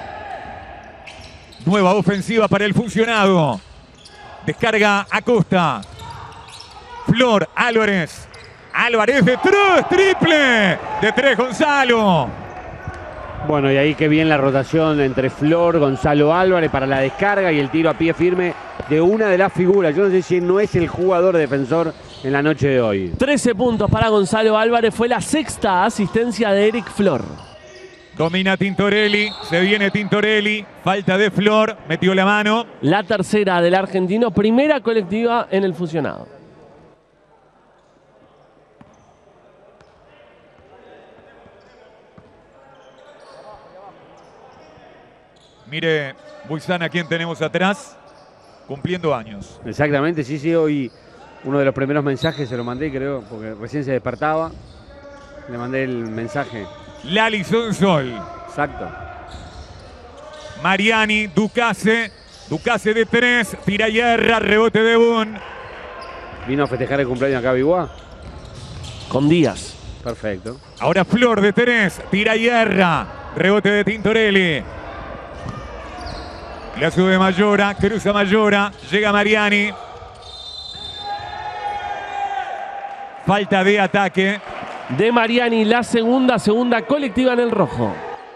Nueva ofensiva para el funcionado. Descarga Acosta. Flor. Álvarez. Álvarez de tres. Triple. De tres Gonzalo. Bueno, y ahí qué bien la rotación entre Flor, Gonzalo Álvarez para la descarga y el tiro a pie firme de una de las figuras. Yo no sé si no es el jugador defensor en la noche de hoy. trece puntos para Gonzalo Álvarez. Fue la sexta asistencia de Eric Flor. Domina Tintorelli. Se viene Tintorelli. Falta de Flor. Metió la mano. La tercera del argentino. Primera colectiva en el fusionado. Mire, Buizana, ¿quién tenemos atrás? Cumpliendo años. Exactamente, sí, sí, hoy uno de los primeros mensajes se lo mandé, creo, porque recién se despertaba. Le mandé el mensaje. Lali Sonsol. Exacto. Mariani, Ducase. Ducase de tres. Tira hierra, rebote de Boone. ¿Vino a festejar el cumpleaños acá a Biguá? Con Díaz. Perfecto. Ahora Flor de tres. Tira hierra. Rebote de Tintorelli. La sube Mayora, cruza Mayora, llega Mariani. Falta de ataque. De Mariani, la segunda, segunda colectiva en el rojo.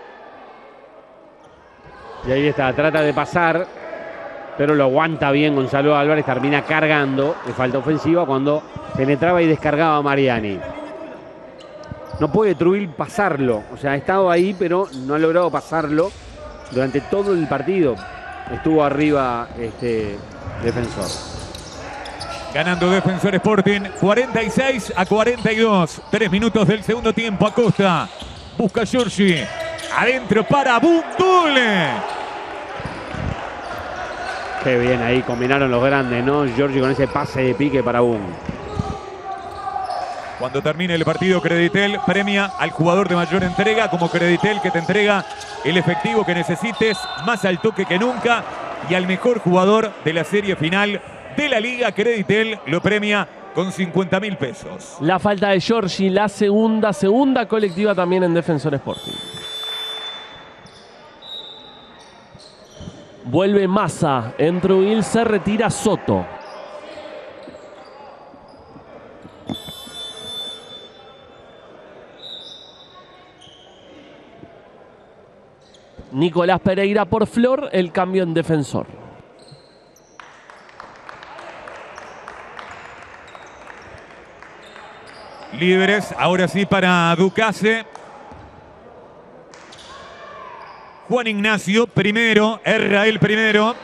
Y ahí está, trata de pasar, pero lo aguanta bien Gonzalo Álvarez, termina cargando de falta ofensiva cuando penetraba y descargaba a Mariani. No puede Trubil pasarlo, o sea, ha estado ahí, pero no ha logrado pasarlo durante todo el partido. Estuvo arriba este defensor. Ganando Defensor Sporting, cuarenta y seis a cuarenta y dos. Tres minutos del segundo tiempo. Acosta busca a Giorgi. Adentro para Boone. Doble. Qué bien ahí combinaron los grandes, ¿no? Giorgi con ese pase de pique para Boone. Cuando termine el partido, Creditel premia al jugador de mayor entrega, como Creditel, que te entrega el efectivo que necesites, más al toque que nunca, y al mejor jugador de la serie final de la liga, Creditel lo premia con cincuenta mil pesos. La falta de Giorgi, la segunda, segunda colectiva también en Defensor Sporting. Vuelve Massa, en Trubil se retira Soto. Nicolás Pereira por Flor, el cambio en defensor. Libres, ahora sí para Ducase. Juan Ignacio primero, erra el primero.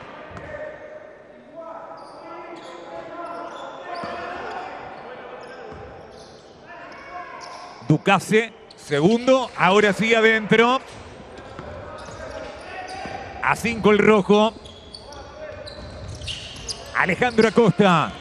Ducase, segundo, ahora sí adentro. A cinco el rojo. Alejandro Acosta.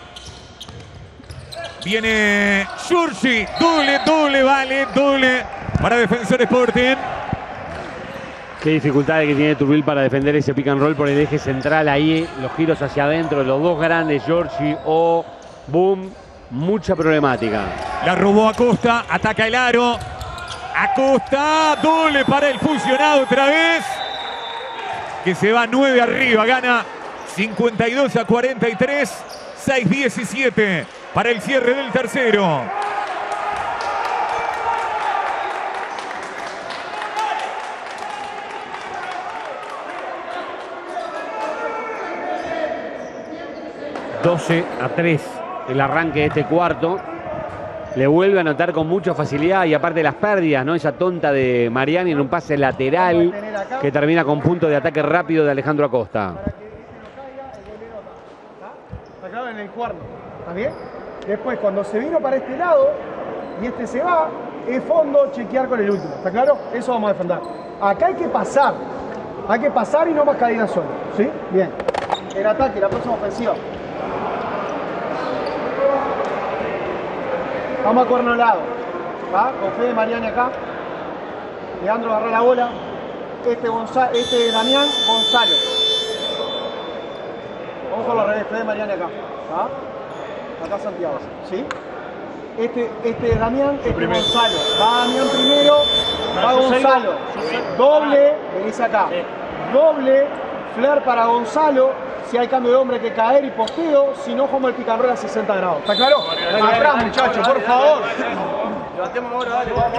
Viene Giorgi, doble, doble, vale, doble para Defensor Sporting. Qué dificultades que tiene Turbil para defender ese pick and roll por el eje central ahí, los giros hacia adentro, los dos grandes, Giorgi o Boom, mucha problemática. La robó Acosta, ataca el aro. Acosta, doble para el fusionado otra vez. Que se va nueve arriba, gana cincuenta y dos a cuarenta y tres, seis diecisiete para el cierre del tercero. doce a tres el arranque de este cuarto. Le vuelve a anotar con mucha facilidad y aparte las pérdidas, ¿no? Esa tonta de Mariani en un pase lateral que termina con punto de ataque rápido de Alejandro Acosta. Acá en el cuarto, ¿está bien? Después, cuando se vino para este lado y este se va, es fondo, chequear con el último, ¿está claro? Eso vamos a defender. Acá hay que pasar, hay que pasar y no más cadena sola, ¿sí? Bien. El ataque, la próxima ofensiva. Vamos a cuerno lado, ¿va? Con Fede Mariani acá. Leandro agarra la bola. Este, Gonzalo, este Damián, Gonzalo. Vamos con lo revés, Fede Mariani acá. ¿Va? Acá Santiago, ¿sí? Este, este es Damián, este es Gonzalo. Va Damián primero, va Gonzalo. Doble, venís acá. Doble, flair para Gonzalo. Si hay cambio de hombre hay que caer y posteo, si no jugamos el pick and roll a sesenta grados. ¿Está claro? Atrás, muchachos, por favor. Levantemos ahora, dale, vamos.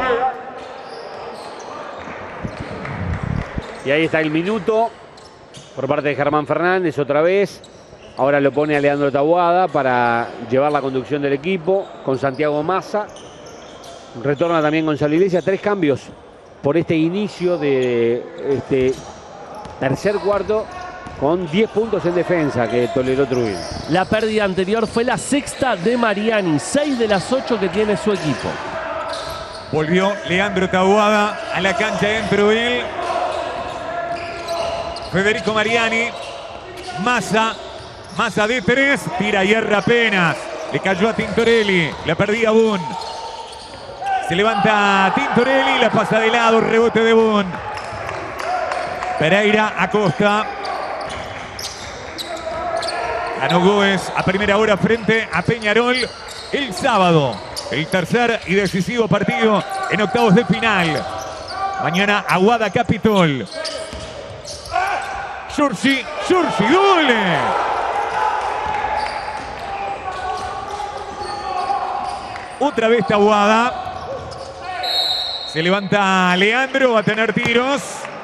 Y ahí está el minuto por parte de Germán Fernández otra vez. Ahora lo pone a Leandro Taboada para llevar la conducción del equipo con Santiago Massa. Retorna también Gonzalo Iglesias. Tres cambios por este inicio de este tercer cuarto con diez puntos en defensa que toleró Trujillo. La pérdida anterior fue la sexta de Mariani, seis de las ocho que tiene su equipo. Volvió Leandro Taboada a la cancha de Trujillo. Federico Mariani. Massa. Massa de tres. Tira y erra apenas. Le cayó a Tintorelli. La perdía Boone. Se levanta Tintorelli. La pasa de lado. Rebote de Boone. Pereira, Acosta. Ganó Góez a primera hora frente a Peñarol el sábado. El tercer y decisivo partido en octavos de final. Mañana Aguada Capitol. Giorgi, Giorgi, doble. Otra vez Taboada. Se levanta Leandro, va a tener tiros.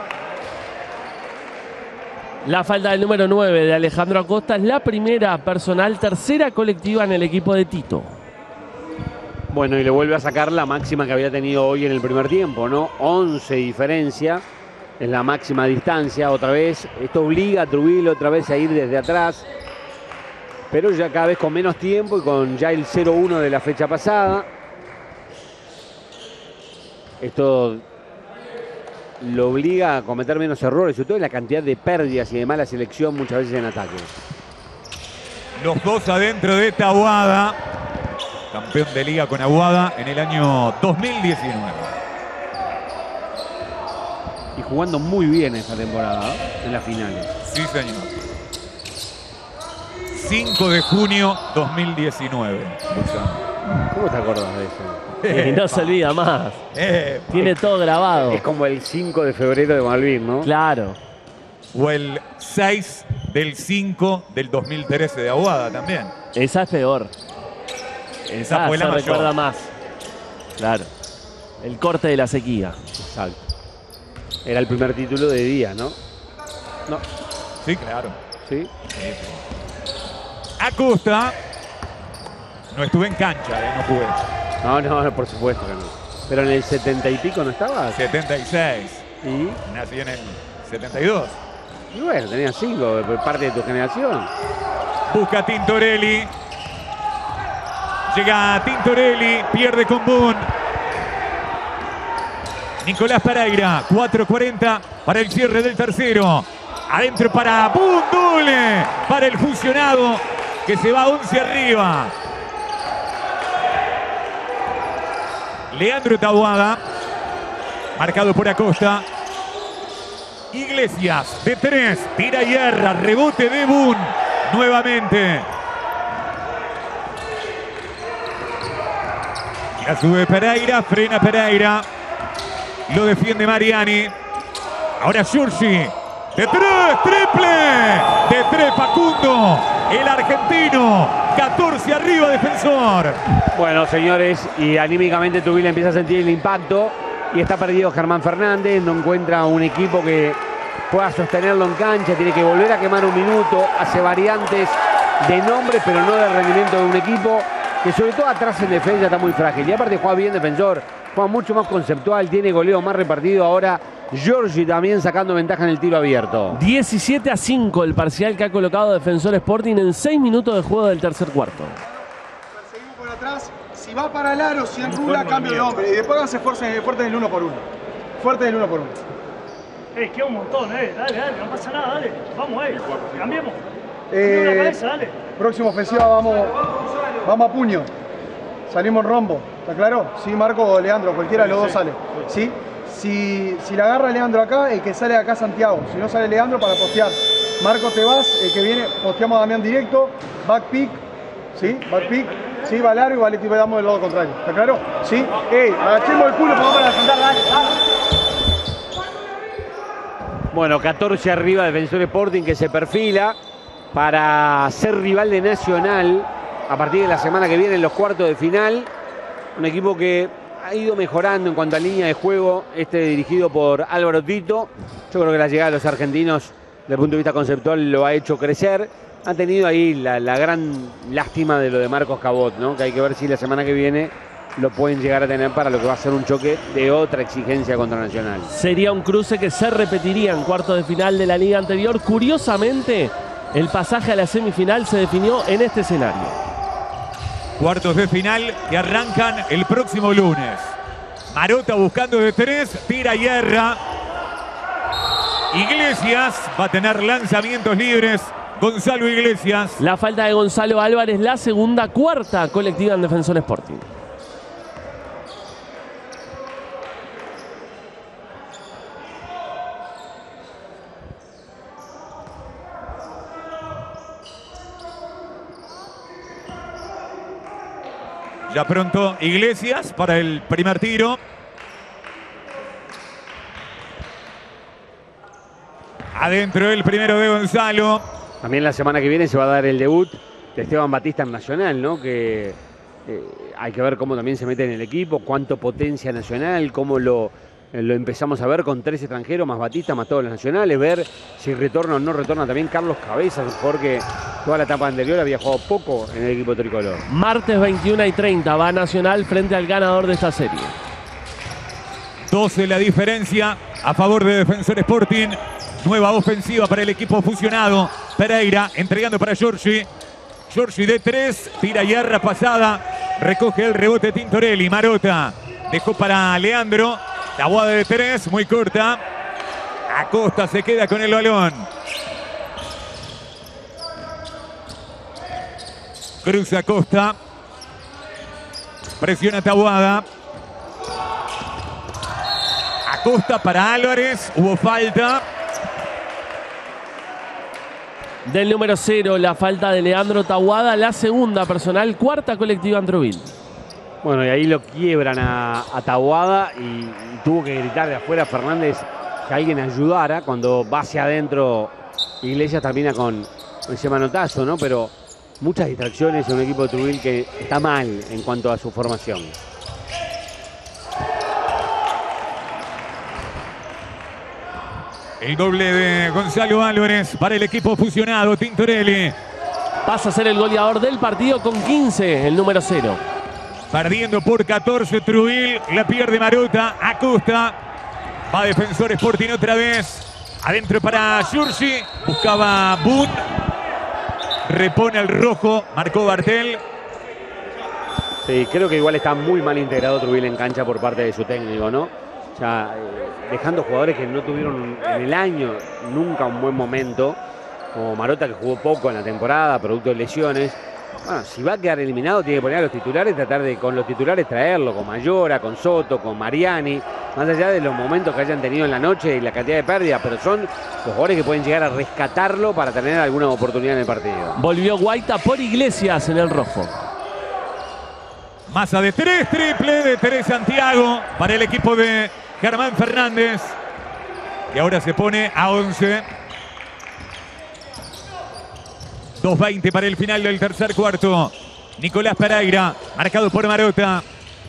La falta del número nueve de Alejandro Acosta es la primera personal, tercera colectiva en el equipo de Tito. Bueno, y le vuelve a sacar la máxima que había tenido hoy en el primer tiempo, ¿no? once diferencia, es la máxima distancia otra vez. Esto obliga a Trujillo otra vez a ir desde atrás, pero ya cada vez con menos tiempo y con ya el cero uno de la fecha pasada. Esto lo obliga a cometer menos errores, sobre todo en la cantidad de pérdidas y de mala selección muchas veces en ataque. Los dos adentro de Taboada. Campeón de liga con Aguada en el año dos mil diecinueve. Y jugando muy bien esta temporada, ¿no? En las finales. Sí, señor. cinco de junio dos mil diecinueve. ¿Cómo te acordás de eso? Y no se olvida más. Eh, Tiene todo grabado. Es como el cinco de febrero de Malvin, ¿no? Claro. O el seis del cinco del dos mil trece de Aguada también. Esa es peor. Esa Ah, fue la se mayor. recuerda más. Claro. El corte de la sequía. Exacto. Era el primer título de Díaz, ¿no? No. Sí, claro. ¿Sí? Acosta. No estuve en cancha, eh, no jugué. No, no, por supuesto que no. Pero en el setenta y pico no estaba. setenta y seis. ¿Y? Nació en el setenta y dos. Y bueno, tenía cinco, parte de tu generación. Busca Tintorelli. Llega Tintorelli, pierde con Boone. Nicolás Pereira, cuatro cuarenta para el cierre del tercero. Adentro para Boone, doble para el fusionado que se va once arriba. Leandro Taboada, marcado por Acosta. Iglesias de tres, tira y erra, rebote de Boone nuevamente. La sube Pereira, frena Pereira. Lo defiende Mariani. Ahora Giorgi. De tres, triple. De tres, Facundo. El argentino. catorce arriba, Defensor. Bueno, señores, y anímicamente Trujillo empieza a sentir el impacto. Y está perdido Germán Fernández. No encuentra un equipo que pueda sostenerlo en cancha. Tiene que volver a quemar un minuto. Hace variantes de nombre, pero no del rendimiento de un equipo que sobre todo atrás en defensa está muy frágil. Y aparte juega bien Defensor. Juega mucho más conceptual, tiene goleo más repartido. Ahora Giorgi también sacando ventaja en el tiro abierto. diecisiete a cinco el parcial que ha colocado Defensor Sporting en seis minutos de juego del tercer cuarto. Perseguimos por atrás. Si va para el aro, si enrula, cambio de hombre. Y después háganse fuertes, fuertes del uno por uno. Fuertes del uno por uno. Eh, queda un montón, eh. Dale, dale, no pasa nada, dale. Vamos, eh. Cambiemos. Eh, Una cabeza, dale. Próxima ofensiva vamos, vamos a puño. Salimos en rombo, ¿está claro? Sí, Marco o Leandro, cualquiera de los dos sale. ¿Sí? Si, si la agarra Leandro acá, el que sale de acá es Santiago. Si no sale Leandro, para postear. Marco, te vas, el que viene, posteamos a Damián directo. Back pick, ¿sí? Back pick, sí, va largo y vale, y damos del lado contrario. ¿Está claro? ¿Sí? ¡Ey! Agachemos el culo, vamos para la sentar, dale, dale. Bueno, catorce arriba Defensor Sporting que se perfila para ser rival de Nacional a partir de la semana que viene en los cuartos de final. Un equipo que ha ido mejorando en cuanto a línea de juego, este dirigido por Álvaro Tito. Yo creo que la llegada de los argentinos, desde el punto de vista conceptual, lo ha hecho crecer. Ha tenido ahí la, la gran lástima de lo de Marcos Cabot, ¿no? Que hay que ver si la semana que viene lo pueden llegar a tener para lo que va a ser un choque de otra exigencia contra Nacional. Sería un cruce que se repetiría en cuartos de final de la liga anterior. Curiosamente, el pasaje a la semifinal se definió en este escenario. Cuartos de final que arrancan el próximo lunes. Marota buscando de tres, tira y erra. Iglesias va a tener lanzamientos libres. Gonzalo Iglesias. La falta de Gonzalo Álvarez, la segunda, cuarta colectiva en Defensor Sporting. Ya pronto Iglesias para el primer tiro. Adentro el primero de Gonzalo. También la semana que viene se va a dar el debut de Esteban Batista en Nacional, ¿no? Que eh, hay que ver cómo también se mete en el equipo, cuánto potencia Nacional, cómo lo, eh, lo empezamos a ver con tres extranjeros, más Batista, más todos los nacionales, ver si retorna o no retorna también Carlos Cabezas, porque toda la etapa anterior había jugado poco en el equipo tricolor. Martes veintiuno y treinta va Nacional frente al ganador de esta serie. doce la diferencia a favor de Defensor Sporting. Nueva ofensiva para el equipo fusionado. Pereira entregando para Giorgi. Giorgi de tres, tira y erra pasada. Recoge el rebote Tintorelli. Marota dejó para Leandro. Taboada de tres, muy corta. Acosta se queda con el balón. Cruza Acosta. Presiona Taboada. Acosta para Álvarez. Hubo falta. Del número cero, la falta de Leandro Taboada, la segunda personal, cuarta colectiva en Truville. Bueno, y ahí lo quiebran a, a Taboada y, y tuvo que gritar de afuera Fernández que alguien ayudara. Cuando va hacia adentro, Iglesias termina con ese manotazo, ¿no? Pero muchas distracciones en un equipo de Truville que está mal en cuanto a su formación. El doble de Gonzalo Álvarez para el equipo fusionado. Tintorelli. Pasa a ser el goleador del partido con quince, el número cero. Perdiendo por catorce Truville. La pierde Marota. Acosta. Va Defensor Sporting otra vez. Adentro para Giorgi. Buscaba Boone. Repone el rojo. Marcó Bartel. Sí, creo que igual está muy mal integrado Trubil en cancha por parte de su técnico, ¿no? O sea, eh, dejando jugadores que no tuvieron en el año nunca un buen momento, como Marotta, que jugó poco en la temporada, producto de lesiones. Bueno, si va a quedar eliminado, tiene que poner a los titulares, tratar de con los titulares traerlo, con Mayora, con Soto, con Mariani, más allá de los momentos que hayan tenido en la noche y la cantidad de pérdidas, pero son los jugadores que pueden llegar a rescatarlo para tener alguna oportunidad en el partido. Volvió Guaita por Iglesias en el rojo. Massa de tres, triple de Teresa Santiago para el equipo de Germán Fernández, que ahora se pone a once. dos veinte para el final del tercer cuarto. Nicolás Pereira, marcado por Marotta.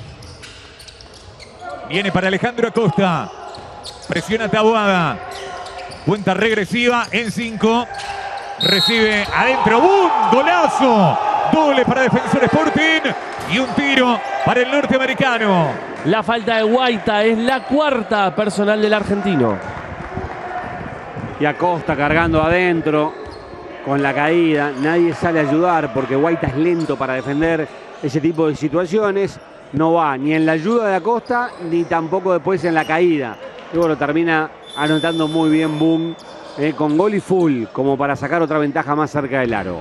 Viene para Alejandro Acosta. Presiona Taboada. Cuenta regresiva en cinco. Recibe adentro. ¡Bum! ¡Golazo! Doble para Defensor Sporting. Y un tiro para el norteamericano. La falta de Guaita es la cuarta personal del argentino. Y Acosta cargando adentro. Con la caída, nadie sale a ayudar porque Guaita es lento para defender ese tipo de situaciones. No va ni en la ayuda de Acosta ni tampoco después en la caída. Y bueno, termina anotando muy bien Boone eh, con gol y full, como para sacar otra ventaja más cerca del aro.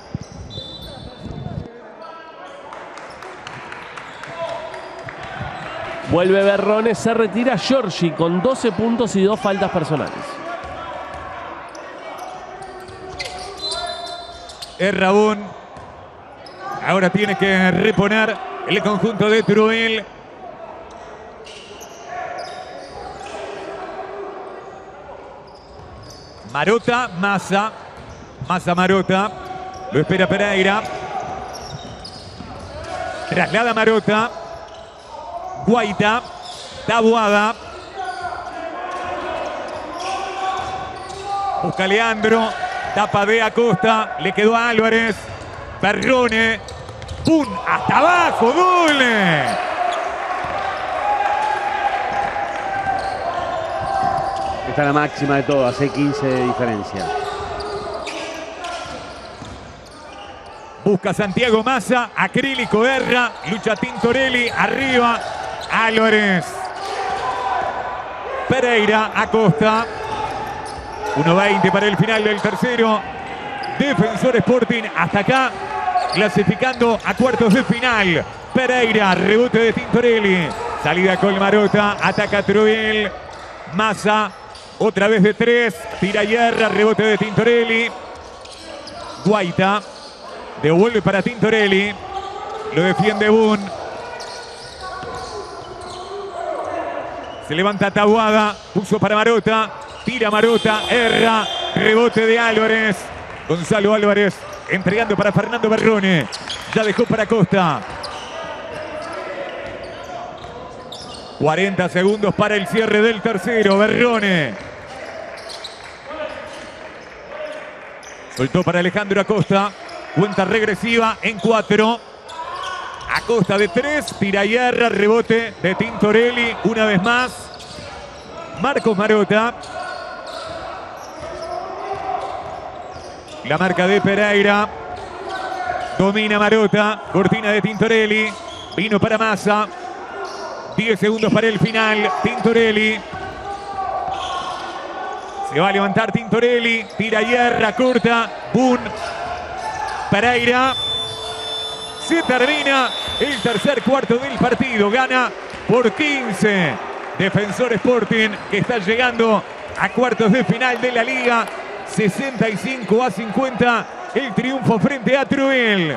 Vuelve Berrones, se retira Giorgi con doce puntos y dos faltas personales. Es Rabón. Ahora tiene que reponer el conjunto de Trubel. Marotta, Massa. Massa, Marotta. Lo espera Pereira. Traslada Marotta. Guaita. Taboada. Busca Leandro. Tapa de Acosta, le quedó a Álvarez. Berrone. ¡Pum! ¡Hasta abajo! ¡Doble! Esta es la máxima de todas, hay quince de diferencia. Busca Santiago Massa, acrílico Erra, lucha Tintorelli, arriba. Álvarez. Pereira, Acosta. uno veinte para el final del tercero. Defensor Sporting hasta acá clasificando a cuartos de final. Pereira, rebote de Tintorelli. Salida con Marotta, ataca Trubel. Massa, otra vez de tres. Tira Yerra, rebote de Tintorelli. Guaita, devuelve para Tintorelli. Lo defiende Boone. Se levanta Taboada, puso para Marotta. Tira Marotta, erra, rebote de Álvarez. Gonzalo Álvarez entregando para Fernando Berrone. Ya dejó para Acosta. cuarenta segundos para el cierre del tercero. Berrone. Soltó para Alejandro Acosta. Cuenta regresiva en cuatro. Acosta de tres. Tira y erra, rebote de Tintorelli. Una vez más. Marcos Marotta. La marca de Pereira. Domina Marotta. Cortina de Tintorelli. Vino para Massa. diez segundos para el final. Tintorelli. Se va a levantar Tintorelli. Tira Yerra, corta. Boone. Pereira. Se termina el tercer cuarto del partido. Gana por quince. Defensor Sporting, que está llegando a cuartos de final de la Liga. sesenta y cinco a cincuenta, el triunfo frente a Trubel.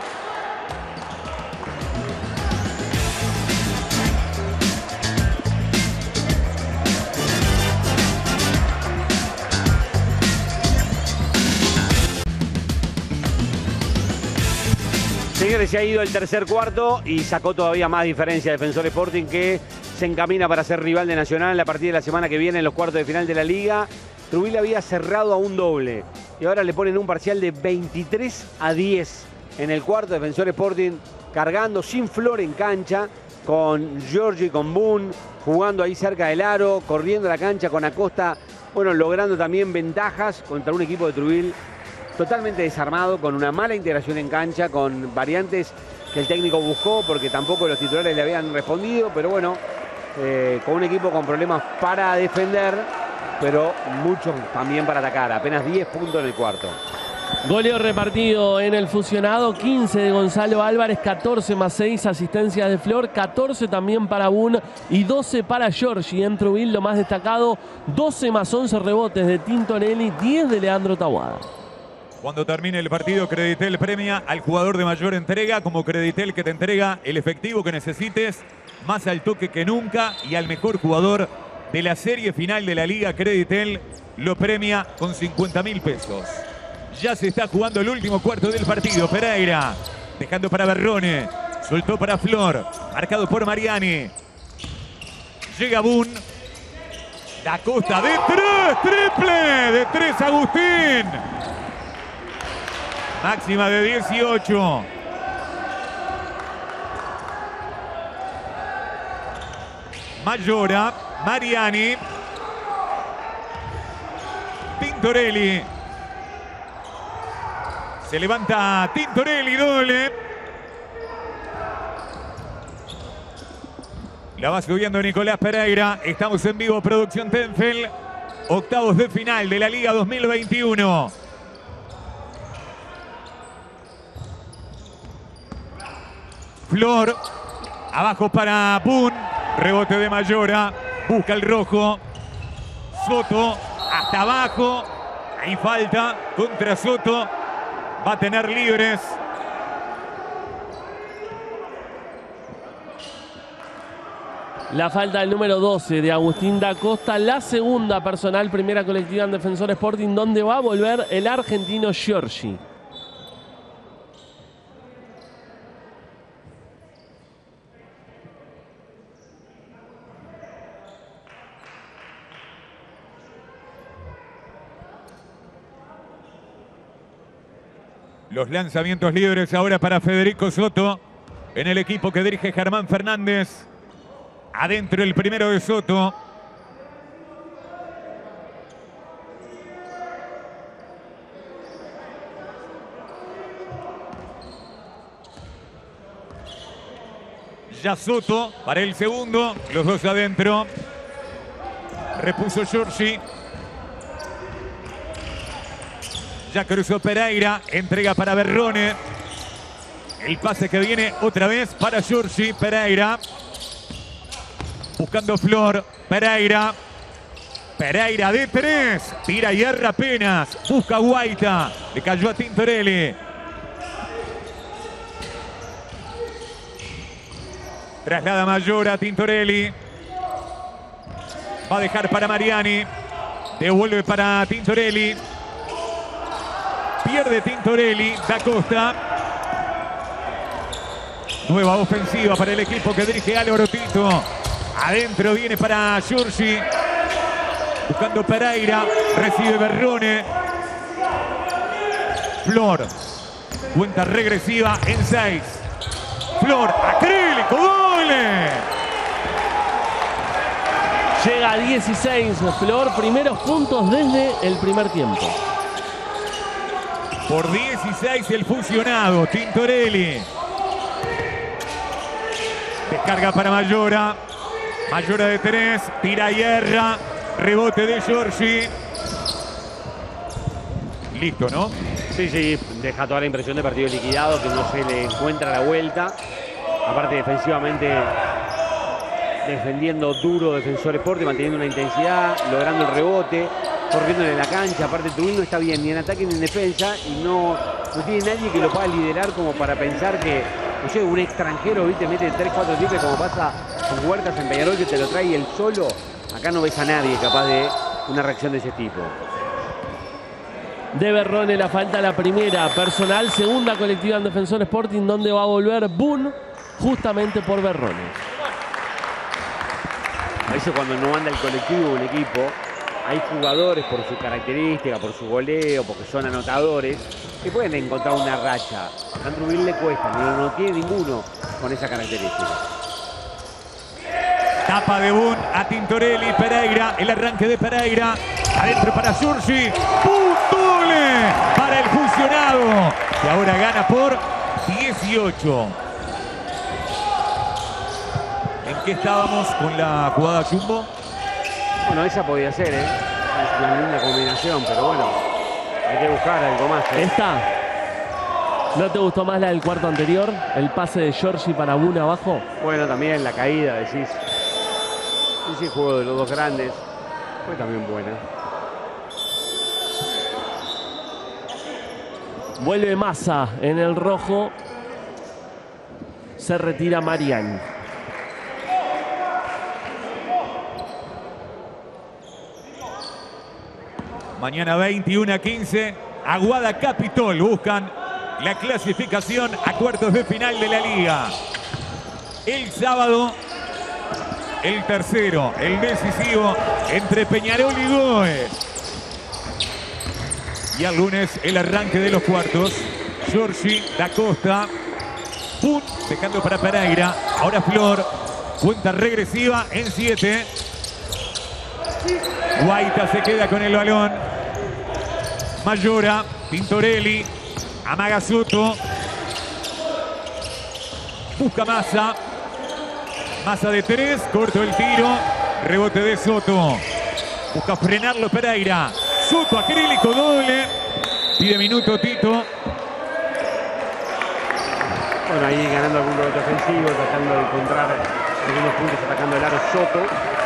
Señores, se ha ido el tercer cuarto y sacó todavía más diferencia Defensor Sporting, que se encamina para ser rival de Nacional en la partida de la semana que viene en los cuartos de final de la Liga. Trubel había cerrado a un doble y ahora le ponen un parcial de veintitrés a diez en el cuarto. Defensor Sporting cargando sin flor en cancha, con Giorgi, con Boone, jugando ahí cerca del aro, corriendo la cancha con Acosta, bueno, logrando también ventajas contra un equipo de Truville totalmente desarmado, con una mala integración en cancha, con variantes que el técnico buscó porque tampoco los titulares le habían respondido, pero bueno, eh, con un equipo con problemas para defender, pero muchos también para atacar, apenas diez puntos en el cuarto. Goleo repartido en el fusionado, quince de Gonzalo Álvarez, catorce más seis asistencias de Flor, catorce también para Boone y doce para Giorgi. En Truville lo más destacado, doce más once rebotes de Tintorelli, diez de Leandro Taboada. Cuando termine el partido, Creditel premia al jugador de mayor entrega, como Creditel que te entrega el efectivo que necesites, más al toque que nunca, y al mejor jugador de la serie final de la Liga Creditel lo premia con cincuenta mil pesos. Ya se está jugando el último cuarto del partido. Pereira dejando para Berrone, soltó para Flor, marcado por Mariani. Llega Boone, Da Costa de tres, triple de tres Agustín. Máxima de dieciocho. Mayora, Mariani, Tintorelli. Se levanta Tintorelli, doble. La va subiendo Nicolás Pereira. Estamos en vivo, producción Tenfel. Octavos de final de la Liga dos mil veintiuno. Flor, abajo para Boone, rebote de Mayora, busca el rojo, Soto, hasta abajo, hay falta contra Soto, va a tener libres. La falta del número doce de Agustín Da Costa, la segunda personal, primera colectiva en Defensor Sporting, donde va a volver el argentino Giorgi. Los lanzamientos libres ahora para Federico Soto en el equipo que dirige Germán Fernández. Adentro el primero de Soto. Ya Soto para el segundo. Los dos adentro. Repuso Giorgi. Ya cruzó Pereira, entrega para Berrone. El pase que viene otra vez para Giorgi. Pereira. Buscando Flor. Pereira. Pereira de tres. Tira y erra apenas. Busca Guaita. Le cayó a Tintorelli. Traslada Mayora a Tintorelli. Va a dejar para Mariani. Devuelve para Tintorelli. Pierde Tintorelli, Da Costa. Nueva ofensiva para el equipo que dirige Álvaro Tito. Adentro viene para Giorgi. Buscando Pereira. Recibe Berrone. Flor. Cuenta regresiva en seis. Flor, acrílico, doble. Llega a dieciséis Flor, primeros puntos desde el primer tiempo. Por dieciséis el fusionado, Tintorelli. Descarga para Mayora. Mayora de tres, tira y erra. Rebote de Giorgi. Listo, ¿no? Sí, sí, deja toda la impresión de partido liquidado, que no se le encuentra la vuelta. Aparte, defensivamente, defendiendo duro Defensor Sporting, manteniendo una intensidad, logrando el rebote, corriendo en la cancha. Aparte, Truville no está bien ni en ataque ni en defensa y no, no tiene nadie que lo pueda liderar como para pensar que, no sé, un extranjero, ¿viste? Mete tres, cuatro triples como pasa con Huertas en Peñarol, que te lo trae él solo. Acá no ves a nadie capaz de una reacción de ese tipo. De Berrone la falta la primera personal, segunda colectiva en Defensor Sporting, donde va a volver Boone justamente por Berrone. A veces cuando no anda el colectivo un equipo, hay jugadores por su característica, por su goleo, porque son anotadores, que pueden encontrar una racha. A Truville le cuesta, no, no tiene ninguno con esa característica. Tapa de Boone a Tintorelli. Pereira, el arranque de Pereira. Adentro para Giorgi. ¡Pum! ¡Doble! Para el fusionado. Y ahora gana por dieciocho. ¿En qué estábamos con la jugada Jumbo? Bueno, esa podía ser, ¿eh? Es una linda combinación, pero bueno, hay que buscar algo más, ¿eh? ¿Esta? ¿No te gustó más la del cuarto anterior? El pase de Giorgi para Boone abajo. Bueno, también la caída, decís. Ese juego de los dos grandes fue también buena. Vuelve Massa en el rojo. Se retira Mariani. Mañana veintiuno a quince. Aguada Capitol buscan la clasificación a cuartos de final de la liga. El sábado, el tercero, el decisivo entre Peñarol y Goes. Y el lunes, el arranque de los cuartos. Giorgi, Da Costa, Pun, dejando para Pereira. Ahora Flor, cuenta regresiva en siete. Guaita se queda con el balón. Mayora, Tintorelli, amaga Soto. Busca Massa. Massa de tres, corto el tiro. Rebote de Soto. Busca frenarlo Pereira. Soto, acrílico doble. Pide minuto Tito. Bueno, ahí ganando algún rebote ofensivo, tratando de encontrar algunos puntos atacando el aro Soto.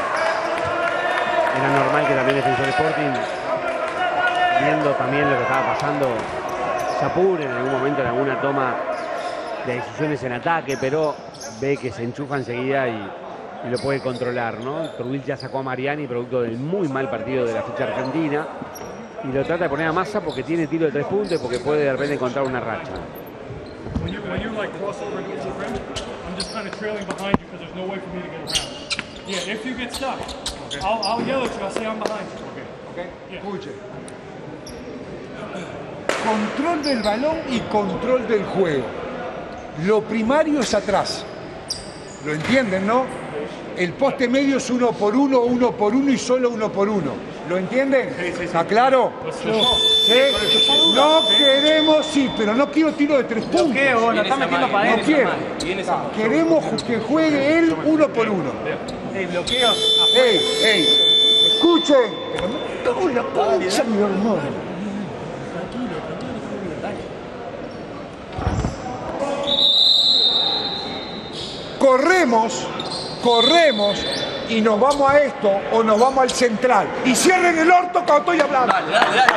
Era normal que también Defensor Sporting, viendo también lo que estaba pasando, se apure en algún momento en alguna toma de decisiones en ataque, pero ve que se enchufa enseguida y, y lo puede controlar, ¿no? Trujillo ya sacó a Mariani, producto del muy mal partido de la ficha argentina, y lo trata de poner a Massa porque tiene tiro de tres puntos, porque puede de repente encontrar una racha. When you, when you like cross over against the rim, I'm just kind of trailing behind you because there's no way for me to get around. Yeah, if you get stuck, okay. I'll, I'll yell at you. I'll say I'm behind you. Okay. Okay. Yeah. Escuche. Control del balón y control del juego. Lo primario es atrás. ¿Lo entienden, no? El poste medio es uno por uno, uno por uno y solo uno por uno. ¿Lo entienden? Sí, sí, sí. ¿Está claro? Sí. ¿Sí? No queremos, sí, pero no quiero tiro de tres puntos. Bloqueo, no está metiendo para No adentro. quiero. Ah, queremos que juegue él uno por uno. Ey, bloqueo. ¡Ey, ey! ¡Escuchen! Pero no me la concha, mi hermano. Corremos, corremos y nos vamos a esto o nos vamos al central. Y cierren el orto cuando estoy hablando. Dale, dale, dale.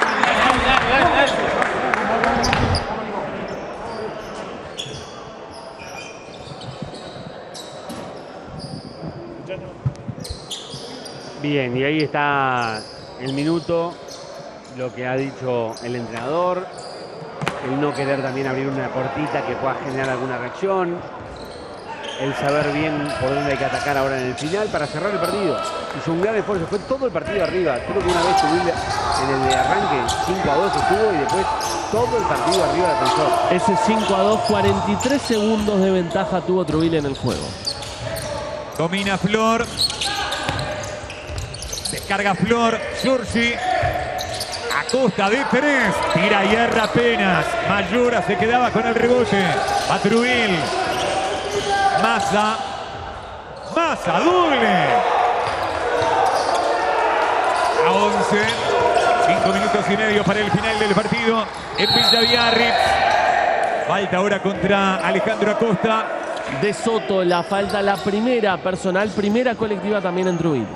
Bien, y ahí está el minuto, lo que ha dicho el entrenador, el no querer también abrir una cortita que pueda generar alguna reacción, el saber bien por dónde hay que atacar ahora en el final para cerrar el partido. Hizo un gran esfuerzo, fue todo el partido arriba. Creo que una vez subí en el de arranque cinco a dos estuvo y después todo el partido arriba del Defensor. Ese cinco a dos, cuarenta y tres segundos de ventaja tuvo Trujillo en el juego. Domina Flor. Descarga Flor. Giorgi. Acosta de tres. Tira y erra apenas. Mayora se quedaba con el rebote. Va Trujillo. Massa. Massa, doble. A once. Cinco minutos y medio para el final del partido en Villa Biarritz. Falta ahora contra Alejandro Acosta. De Soto, la falta, la primera personal, primera colectiva también en Trujillo.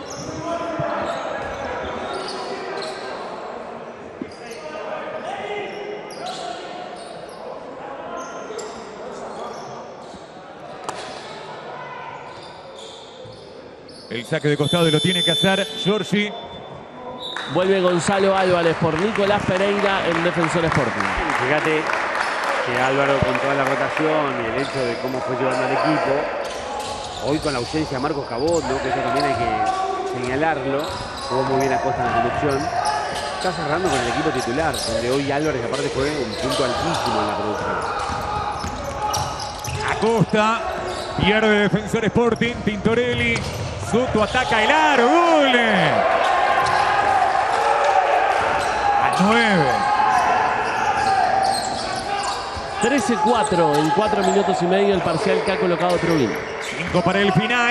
El saque de costado lo tiene que hacer Giorgi. Vuelve Gonzalo Álvarez por Nicolás Pereira en Defensor Sporting. Fíjate que Álvaro, con toda la rotación y el hecho de cómo fue llevando al equipo, hoy con la ausencia de Marcos Cabot, ¿no? Que eso también hay que señalarlo, jugó muy bien Acosta en la conducción, está cerrando con el equipo titular, donde hoy Álvarez aparte fue un punto altísimo en la producción. Acosta Pierde Defensor Sporting. Tintorelli. Soto ataca el aro. ¡Gol! A nueve. trece cuatro en cuatro minutos y medio el parcial que ha colocado Trubin. cinco para el final.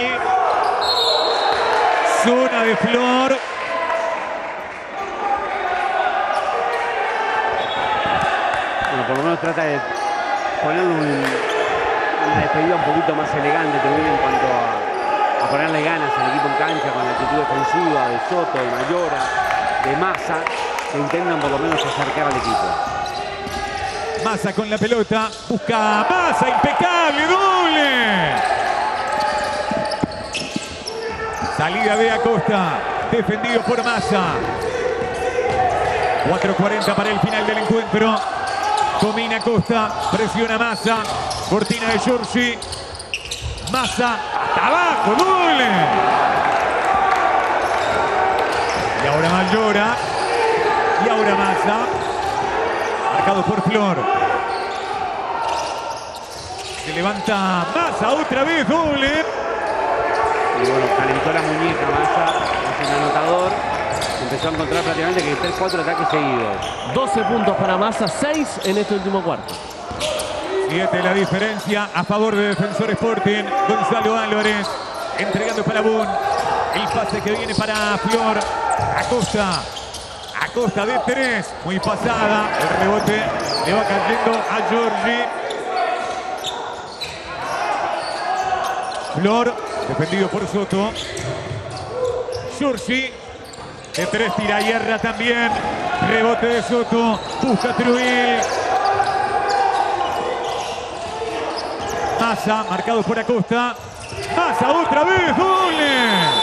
Zona de Flor. Bueno, por lo menos trata de poner un, una despedida un poquito más elegante Trubin en cuanto a, a ponerle ganas al equipo en cancha con la actitud defensiva de Soto, de Mayora, de Massa, que intentan por lo menos acercar al equipo. Massa con la pelota, busca Massa, impecable, doble. Salida de Acosta, defendido por Massa. cuatro cuarenta para el final del encuentro. Domina Acosta, presiona Massa, cortina de Giorgi. Massa, hasta abajo, doble. Y ahora Mayora, y ahora Massa. Marcado por Flor. Se levanta Massa otra vez, doble. Y bueno, calentó la muñeca Massa, es un anotador. Empezó a encontrar prácticamente que tres cuatro ataques seguidos. doce puntos para Massa, seis en este último cuarto. siete la diferencia a favor de Defensor Sporting. Gonzalo Álvarez entregando para Boone. El pase que viene para Flor. Acosta. Acosta de tres, muy pasada, el rebote le va cayendo a Giorgi. Flor, defendido por Soto. Giorgi, de tres tira hierra también, rebote de Soto, busca Trubin. Massa, marcado por Acosta. Massa otra vez, doble.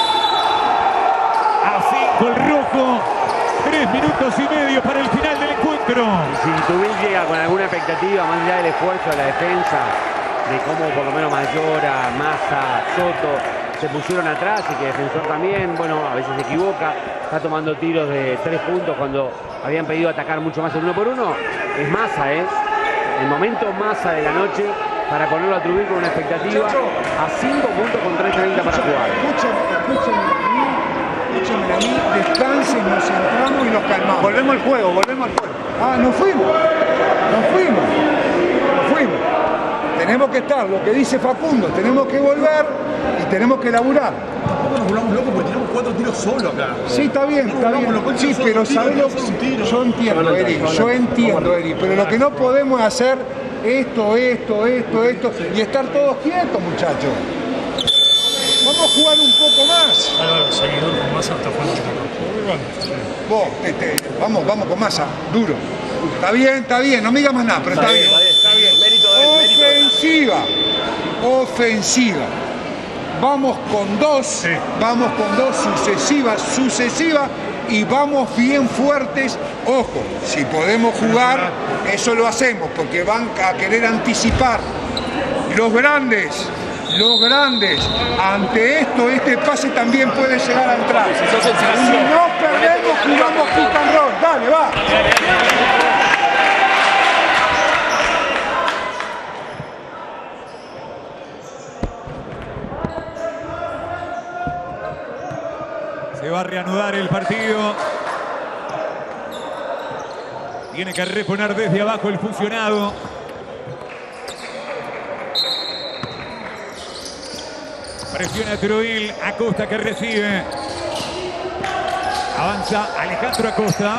A cinco el rojo. Tres minutos y medio para el final del encuentro. Y si Trubin llega con alguna expectativa, más allá del esfuerzo de la defensa, de cómo por lo menos Mayora, Massa, Soto se pusieron atrás y que Defensor también, bueno, a veces se equivoca, está tomando tiros de tres puntos cuando habían pedido atacar mucho más el uno por uno. Es Massa, ¿eh? El momento Massa de la noche para ponerlo a Trubin con una expectativa a cinco puntos con tres treinta para jugar. Escúchame, escúchame. Escúchame a mí, descansen, nos centramos y nos calmamos. Volvemos al juego, volvemos al juego. Ah, nos fuimos, nos fuimos, nos fuimos. Tenemos que estar, lo que dice Facundo, tenemos que volver y tenemos que laburar. Tampoco nos volvamos locos porque tiramos cuatro tiros solo acá. Sí, está bien, está bien. Sí, pero ¿sabes lo que? Yo entiendo, Eri, yo entiendo, Eri, pero lo que no podemos hacer esto, esto, esto, esto y estar todos quietos, muchachos. Vamos a jugar un poco más. Álvaro, seguidor con Massa hasta Juan. Vos, este, vamos, vamos con Massa, duro. Está bien, está bien, no me digas más nada, pero está, está bien. bien. Está bien. Mérito de él, ofensiva, ofensiva. Vamos con dos, sí. Vamos con dos sucesivas, sucesivas y vamos bien fuertes. Ojo, si podemos jugar, eso lo hacemos porque van a querer anticipar. Los grandes. Los grandes, ante esto, este pase también puede llegar a entrar. Si no perdemos, jugamos pick and roll. Dale, va. Se va a reanudar el partido. Tiene que reponer desde abajo el funcionado. Presiona Trubin, Acosta que recibe. Avanza Alejandro Acosta.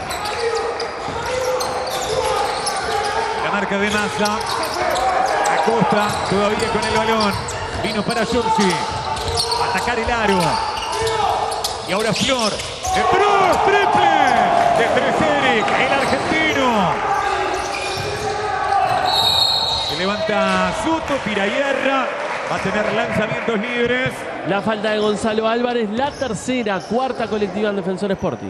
La marca de Massa. Acosta todavía con el balón. Vino para Giorgi. Atacar el aro. Y ahora Flor. De Cruz, triple. De tres Eric, el argentino. Se levanta Soto, tira hierra. Va a tener lanzamientos libres. La falta de Gonzalo Álvarez, la tercera, cuarta colectiva en Defensor Sporting.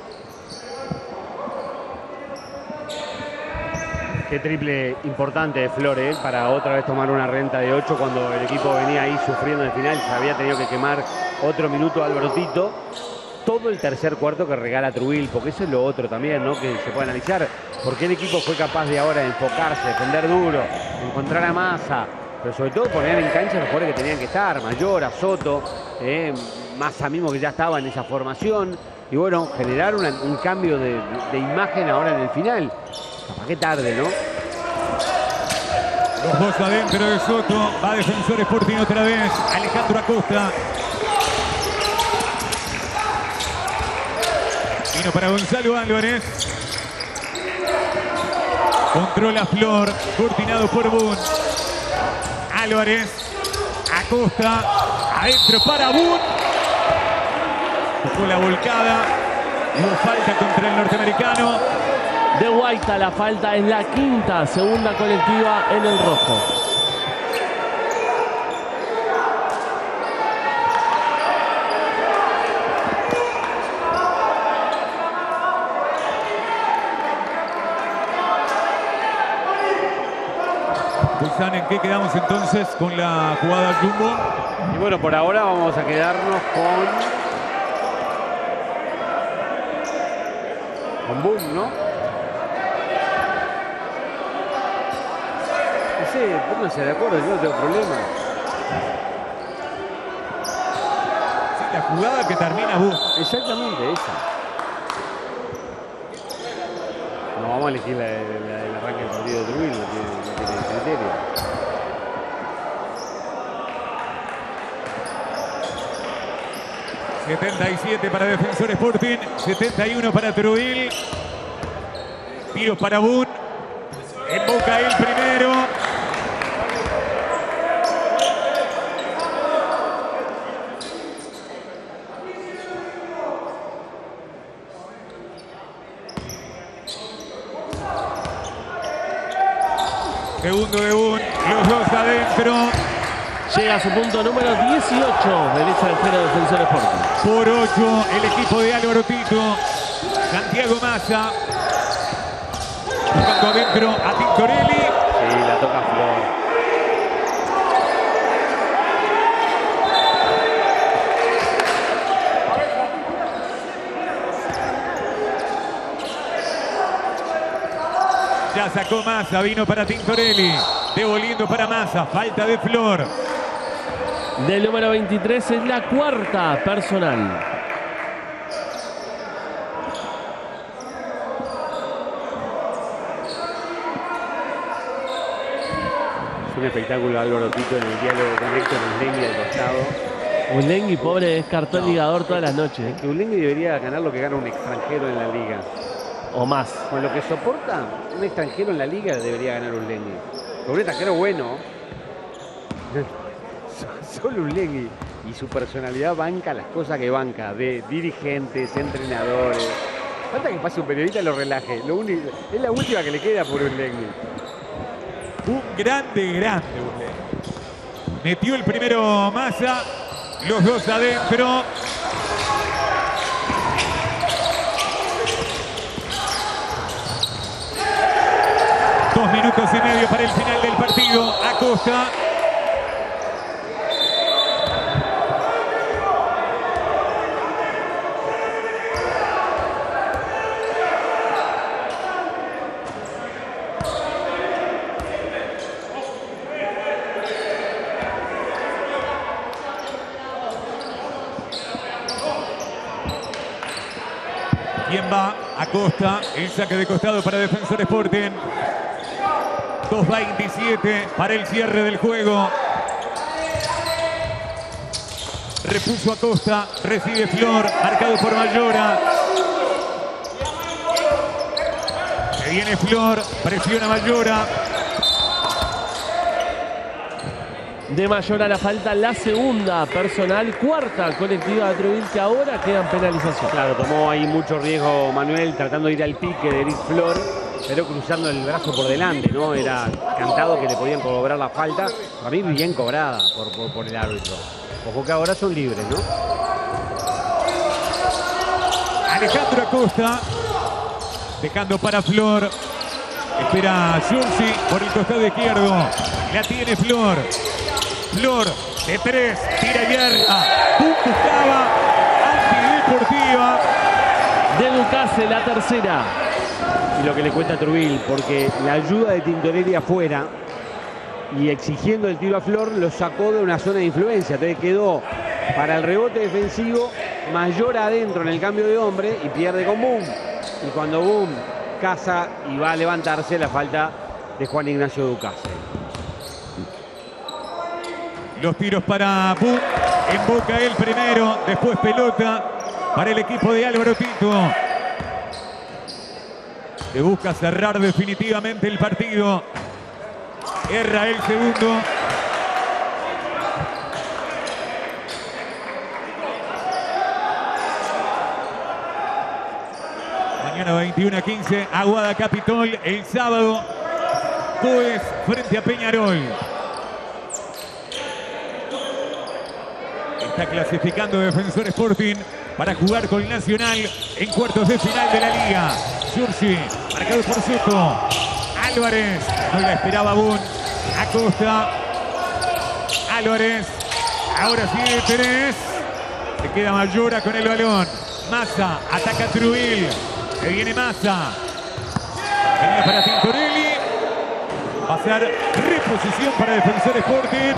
Qué triple importante de Flores, ¿eh? Para otra vez tomar una renta de ocho cuando el equipo venía ahí sufriendo en el final. Se había tenido que quemar otro minuto Álvaro Tito. Todo el tercer cuarto que regala Trubin, porque eso es lo otro también, ¿no? Que se puede analizar. ¿Por qué el equipo fue capaz de ahora enfocarse, defender duro, encontrar a Massa? pero sobre todo poner en cancha los jugadores que tenían que estar, Mayora, Soto, eh, Massa mismo que ya estaba en esa formación, y bueno, generar una, un cambio de, de imagen ahora en el final. Capaz que tarde, ¿no? Los dos adentro de Soto, va Defensor Sporting otra vez, Alejandro Acosta. Vino para Gonzalo Álvarez. Controla Flor, coordinado por Boone. Álvarez, Acosta, adentro para Boone. Tocó la volcada. Hubo falta contra el norteamericano. De Guaita, la falta es la quinta, segunda colectiva en el rojo. ¿En qué quedamos entonces con la jugada Jumbo? Y bueno, por ahora vamos a quedarnos con... con Boone, ¿no? No sé, pónganse de acuerdo, yo no tengo problema. Sí, la jugada que termina Boone. Exactamente, esa. No, vamos a elegir la, la, el arranque del partido de Trujillo, no tiene, no tiene criterio. setenta y siete para Defensor Sporting, setenta y uno para Trujillo. Tiros para Boone. En boca el primero. Segundo de Boone, los dos adentro. Llega a su punto número dieciocho, derecha del cero Defensor Sporting. Por ocho, el equipo de Álvaro Tito. Santiago Massa. Buscando adentro a Tintorelli. Sí, la toca Flor. Ya sacó Massa, vino para Tintorelli. Devolviendo para Massa, falta de Flor. Del número veintitrés es la cuarta personal. Es un espectáculo Álvaro Tito en el diálogo con Héctor Unlengui al costado. Unlengui, pobre, es cartón ligador todas las noches. Que Unlengui debería ganar lo que gana un extranjero en la liga. O más. Con lo que soporta un extranjero en la liga debería ganar Unlengui. Con un extranjero bueno. Solo Unlengui y su personalidad banca las cosas que banca, de dirigentes, entrenadores. Falta que pase un periodista y lo relaje. Lo único, es la última que le queda por Unlengui. Un grande, grande Unlengui. Metió el primero Massa, los dos adentro. Dos minutos y medio para el final del partido. Acosta. ¿Quién va? Acosta. El saque de costado para Defensor Sporting. dos veintisiete para el cierre del juego. Repuso Acosta. Recibe Flor. Marcado por Mayora. Se viene Flor. Presiona Mayora. De Mayora la falta, la segunda personal, cuarta colectiva de Trujillo, que ahora queda en penalización. Claro, tomó ahí mucho riesgo Manuel tratando de ir al pique de Eric Flor, pero cruzando el brazo por delante, ¿no? Era cantado que le podían cobrar la falta. Para mí bien cobrada por, por, por el árbitro. Ojo que ahora son libres, ¿no? Alejandro Acosta. Dejando para Flor. Espera Junsi por el costado izquierdo. La tiene Flor. Flor de tres. Tira guerra. Buscaba. Antideportiva. De Ducase la tercera. Y lo que le cuenta a Trujillo, porque la ayuda de Tintorelli afuera y exigiendo el tiro a Flor, lo sacó de una zona de influencia. Entonces quedó para el rebote defensivo Mayor adentro en el cambio de hombre y pierde con Boom. Y cuando Boom caza y va a levantarse, la falta de Juan Ignacio Ducase. Los tiros para Boom. En Boca el primero, después pelota para el equipo de Álvaro Tito, que busca cerrar definitivamente el partido. Erra el segundo. Mañana veintiuno a quince, Aguada Capitol. El sábado, Coes frente a Peñarol. Está clasificando Defensor Sporting para jugar con Nacional en cuartos de final de la Liga. Giorgi, marcado por Soto. Álvarez, no la esperaba Boone. Acosta. Álvarez. Ahora sí de tres. Se queda Mayora con el balón. Massa, ataca Trubil. Se viene Massa. Venía para Tintorelli. Va a ser reposición para Defensor Sporting.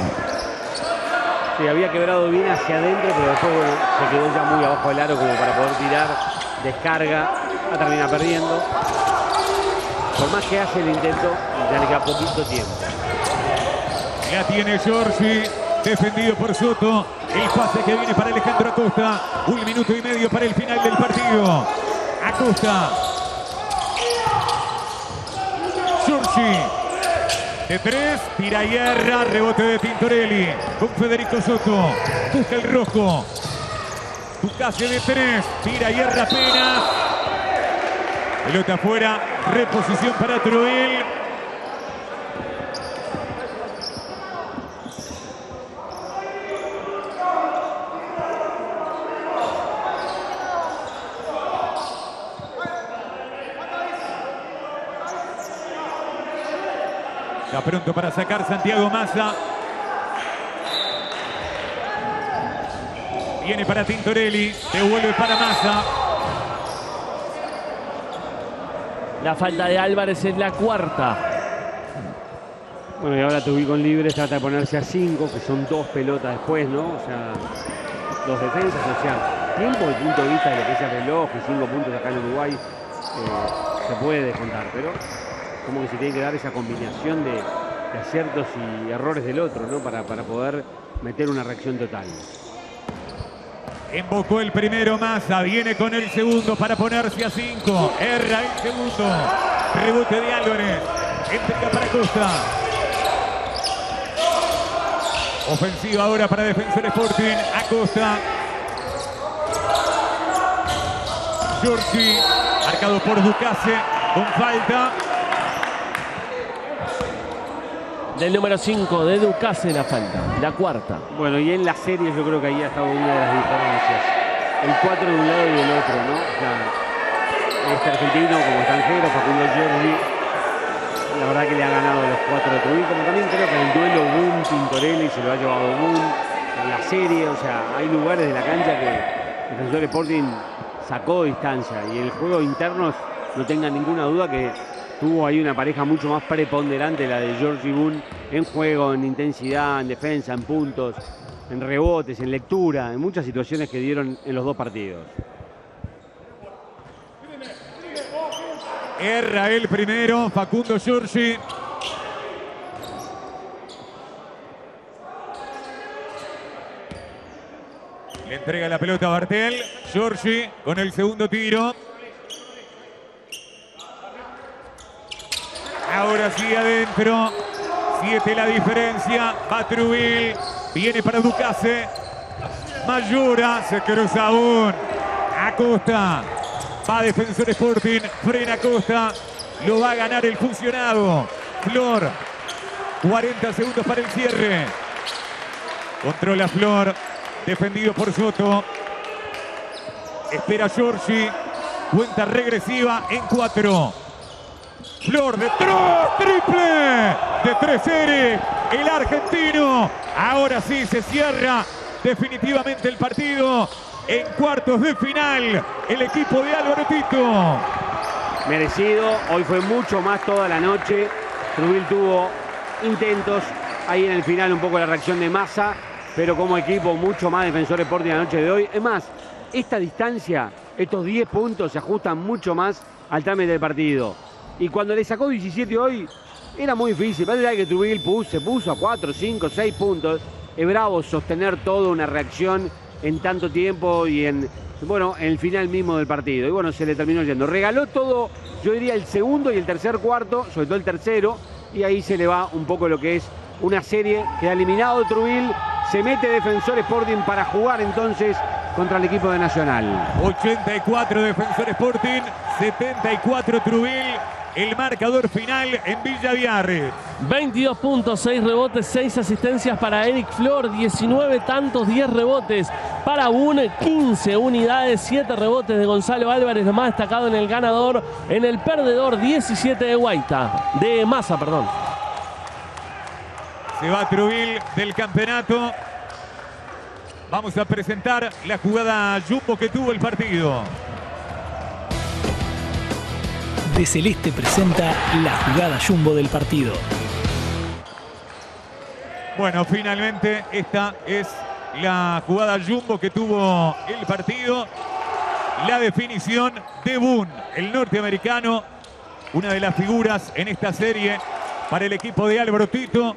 Sí, había quebrado bien hacia adentro, pero después bueno, se quedó ya muy abajo del aro como para poder tirar. Descarga, la termina perdiendo. Por más que hace el intento, ya le queda poquito tiempo. Ya tiene Giorgi, defendido por Soto. El pase que viene para Alejandro Acosta. Un minuto y medio para el final del partido. Acosta. Giorgi. De tres, tira y erra, rebote de Tintorelli con Federico Soto. Busca el rojo. Ducase de tres, tira y erra apenas. Pelota afuera, reposición para Trubil. Está pronto para sacar Santiago Massa. Viene para Tintorelli. Devuelve para Massa. La falta de Álvarez es la cuarta. Bueno, y ahora Tubí con libre trata de ponerse a cinco, que son dos pelotas después, ¿no? O sea, dos defensas, o sea, tiempo desde el punto de vista de lo que es el reloj y cinco puntos acá en Uruguay, eh, se puede descontar, pero como que se tiene que dar esa combinación de, de aciertos y errores del otro, ¿no? Para, para poder meter una reacción total. Embocó el primero Massa, viene con el segundo para ponerse a cinco. Erra el segundo. Rebote de Álvarez. Entrega para Costa. Ofensiva ahora para Defensor Sporting. Acosta. Giorgi, marcado por Ducase, con falta. Del número cinco de Ducase la falta, la cuarta. Bueno, y en la serie yo creo que ahí ha estado una de las diferencias. El cuatro de un lado y del otro, ¿no? O sea, este argentino como extranjero, Facundo Giorgi, la verdad que le ha ganado a los cuatro de Trujillo, como también creo que el duelo Boom, Tintorelli se lo ha llevado Boom en la serie. O sea, hay lugares de la cancha que Defensor Sporting sacó distancia, y el juego interno, no tenga ninguna duda que tuvo ahí una pareja mucho más preponderante, la de Giorgi Boone, en juego, en intensidad, en defensa, en puntos, en rebotes, en lectura, en muchas situaciones que dieron en los dos partidos. Erra el primero, Facundo Giorgi. Le entrega la pelota a Bartel. Giorgi con el segundo tiro. Ahora sí adentro. Siete la diferencia. Va Trubil. Viene para Ducase. Mayora. Se cruza aún. Acosta. Va Defensor Sporting. Frena Acosta. Lo va a ganar el funcionado. Flor. cuarenta segundos para el cierre. Controla Flor. Defendido por Soto. Espera Giorgi. Cuenta regresiva en cuatro. Flor de tres, triple de tres Eric, el argentino. Ahora sí se cierra definitivamente el partido en cuartos de final. El equipo de Álvaro Tito. Merecido, hoy fue mucho más toda la noche. Trubil tuvo intentos. Ahí en el final un poco la reacción de Massa, pero como equipo mucho más Defensor Sporting la noche de hoy. Es más, esta distancia, estos diez puntos se ajustan mucho más al trámite del partido. Y cuando le sacó diecisiete hoy, era muy difícil. Parece que Truville puso, se puso a cuatro, cinco, seis puntos. Es bravo sostener toda una reacción en tanto tiempo y en, bueno, en el final mismo del partido. Y bueno, se le terminó yendo. Regaló todo, yo diría, el segundo y el tercer cuarto, sobre todo el tercero. Y ahí se le va un poco lo que es una serie. Queda eliminado Truville. Se mete Defensor Sporting para jugar entonces contra el equipo de Nacional. ochenta y cuatro Defensor Sporting, setenta y cuatro Truville. El marcador final en Villa Biarritz. veintidós puntos, seis rebotes, seis asistencias para Eric Flor, diecinueve tantos, diez rebotes para Boon, quince unidades, siete rebotes de Gonzalo Álvarez, lo más destacado en el ganador. En el perdedor, diecisiete de Guaita, de Massa, perdón. Se va Truville del campeonato. Vamos a presentar la jugada jumbo que tuvo el partido. De Celeste presenta la jugada jumbo del partido. Bueno, finalmente esta es la jugada jumbo que tuvo el partido. La definición de Boon, el norteamericano, una de las figuras en esta serie para el equipo de Álvaro Tito.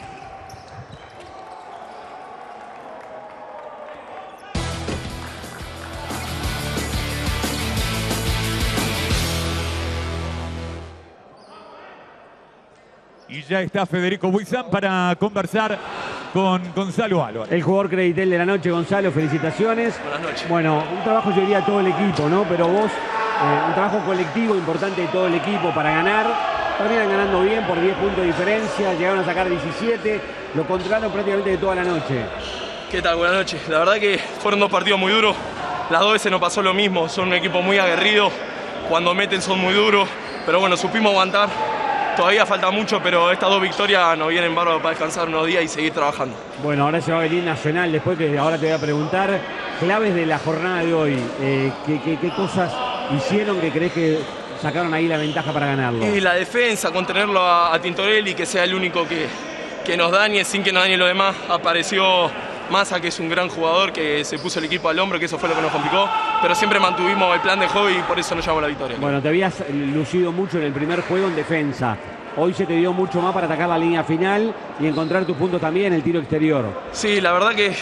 Y ya está Federico Buizán para conversar con Gonzalo Álvarez. El jugador creditel de la noche, Gonzalo, felicitaciones. Buenas noches. Bueno, un trabajo yo diría todo el equipo, ¿no? Pero vos, eh, un trabajo colectivo importante de todo el equipo para ganar. Terminan ganando bien por diez puntos de diferencia, llegaron a sacar diecisiete, lo controlaron prácticamente de toda la noche. ¿Qué tal? Buenas noches. La verdad que fueron dos partidos muy duros. Las dos veces nos pasó lo mismo, son un equipo muy aguerrido. Cuando meten son muy duros, pero bueno, supimos aguantar. Todavía falta mucho, pero estas dos victorias nos vienen bárbaros para descansar unos días y seguir trabajando. Bueno, ahora se va a venir Nacional, después que ahora te voy a preguntar claves de la jornada de hoy. Eh, ¿qué, qué, ¿Qué cosas hicieron que crees que sacaron ahí la ventaja para ganarlo? Y la defensa, contenerlo a, a Tintorelli, que sea el único que, que nos dañe sin que nos dañe lo demás. Apareció Massa, que es un gran jugador, que se puso el equipo al hombro, que eso fue lo que nos complicó. Pero siempre mantuvimos el plan de juego y por eso nos llevamos la victoria. Bueno, te habías lucido mucho en el primer juego en defensa. Hoy se te dio mucho más para atacar la línea final y encontrar tus puntos también en el tiro exterior. Sí, la verdad que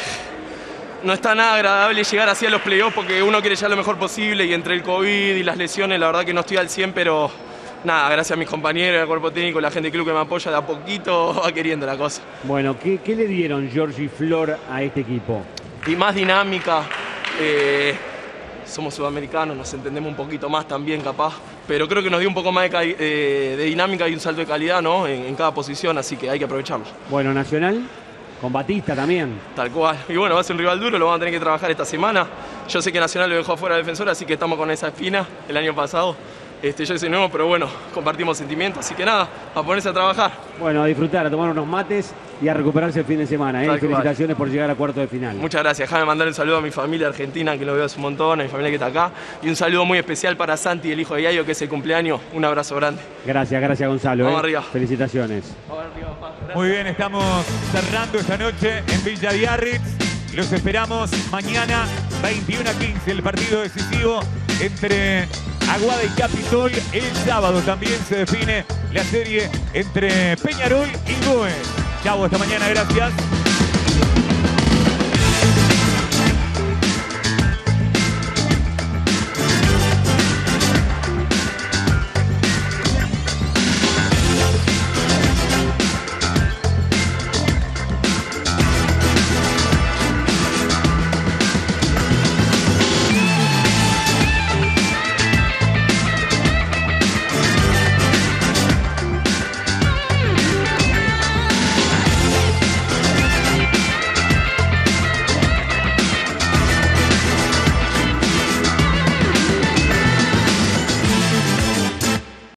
no está nada agradable llegar así a los playoffs porque uno quiere llegar lo mejor posible y entre el COVID y las lesiones la verdad que no estoy al cien, pero nada, gracias a mis compañeros, al cuerpo técnico, la gente del club que me apoya, de a poquito va queriendo la cosa. Bueno, ¿qué, qué le dieron Giorgi y Flor a este equipo? Y más dinámica, eh, somos sudamericanos, nos entendemos un poquito más también capaz, pero creo que nos dio un poco más de, eh, de dinámica y un salto de calidad, ¿no? en, en cada posición, así que hay que aprovecharlo. Bueno, Nacional, con Batista también. Tal cual. Y bueno, va a ser un rival duro, lo vamos a tener que trabajar esta semana. Yo sé que Nacional lo dejó afuera del Defensor, así que estamos con esa espina el año pasado. Este, yo soy nuevo, pero bueno, compartimos sentimientos, así que nada, a ponerse a trabajar. Bueno, a disfrutar, a tomar unos mates y a recuperarse el fin de semana. ¿eh? Felicitaciones por llegar a cuarto de final. Muchas gracias. Déjame mandar un saludo a mi familia argentina, que lo veo hace un montón, a mi familia que está acá. Y un saludo muy especial para Santi, el hijo de Yayo, que es el cumpleaños. Un abrazo grande. Gracias, gracias Gonzalo. Vamos ¿eh? arriba. Felicitaciones. Vamos arriba, papá. Muy bien, estamos cerrando esta noche en Villa Biarritz. Los esperamos mañana, veintiuno a quince, el partido decisivo entre Aguada y Capitol. El sábado también se define la serie entre Peñarol y Goes. Chau, hasta mañana, gracias.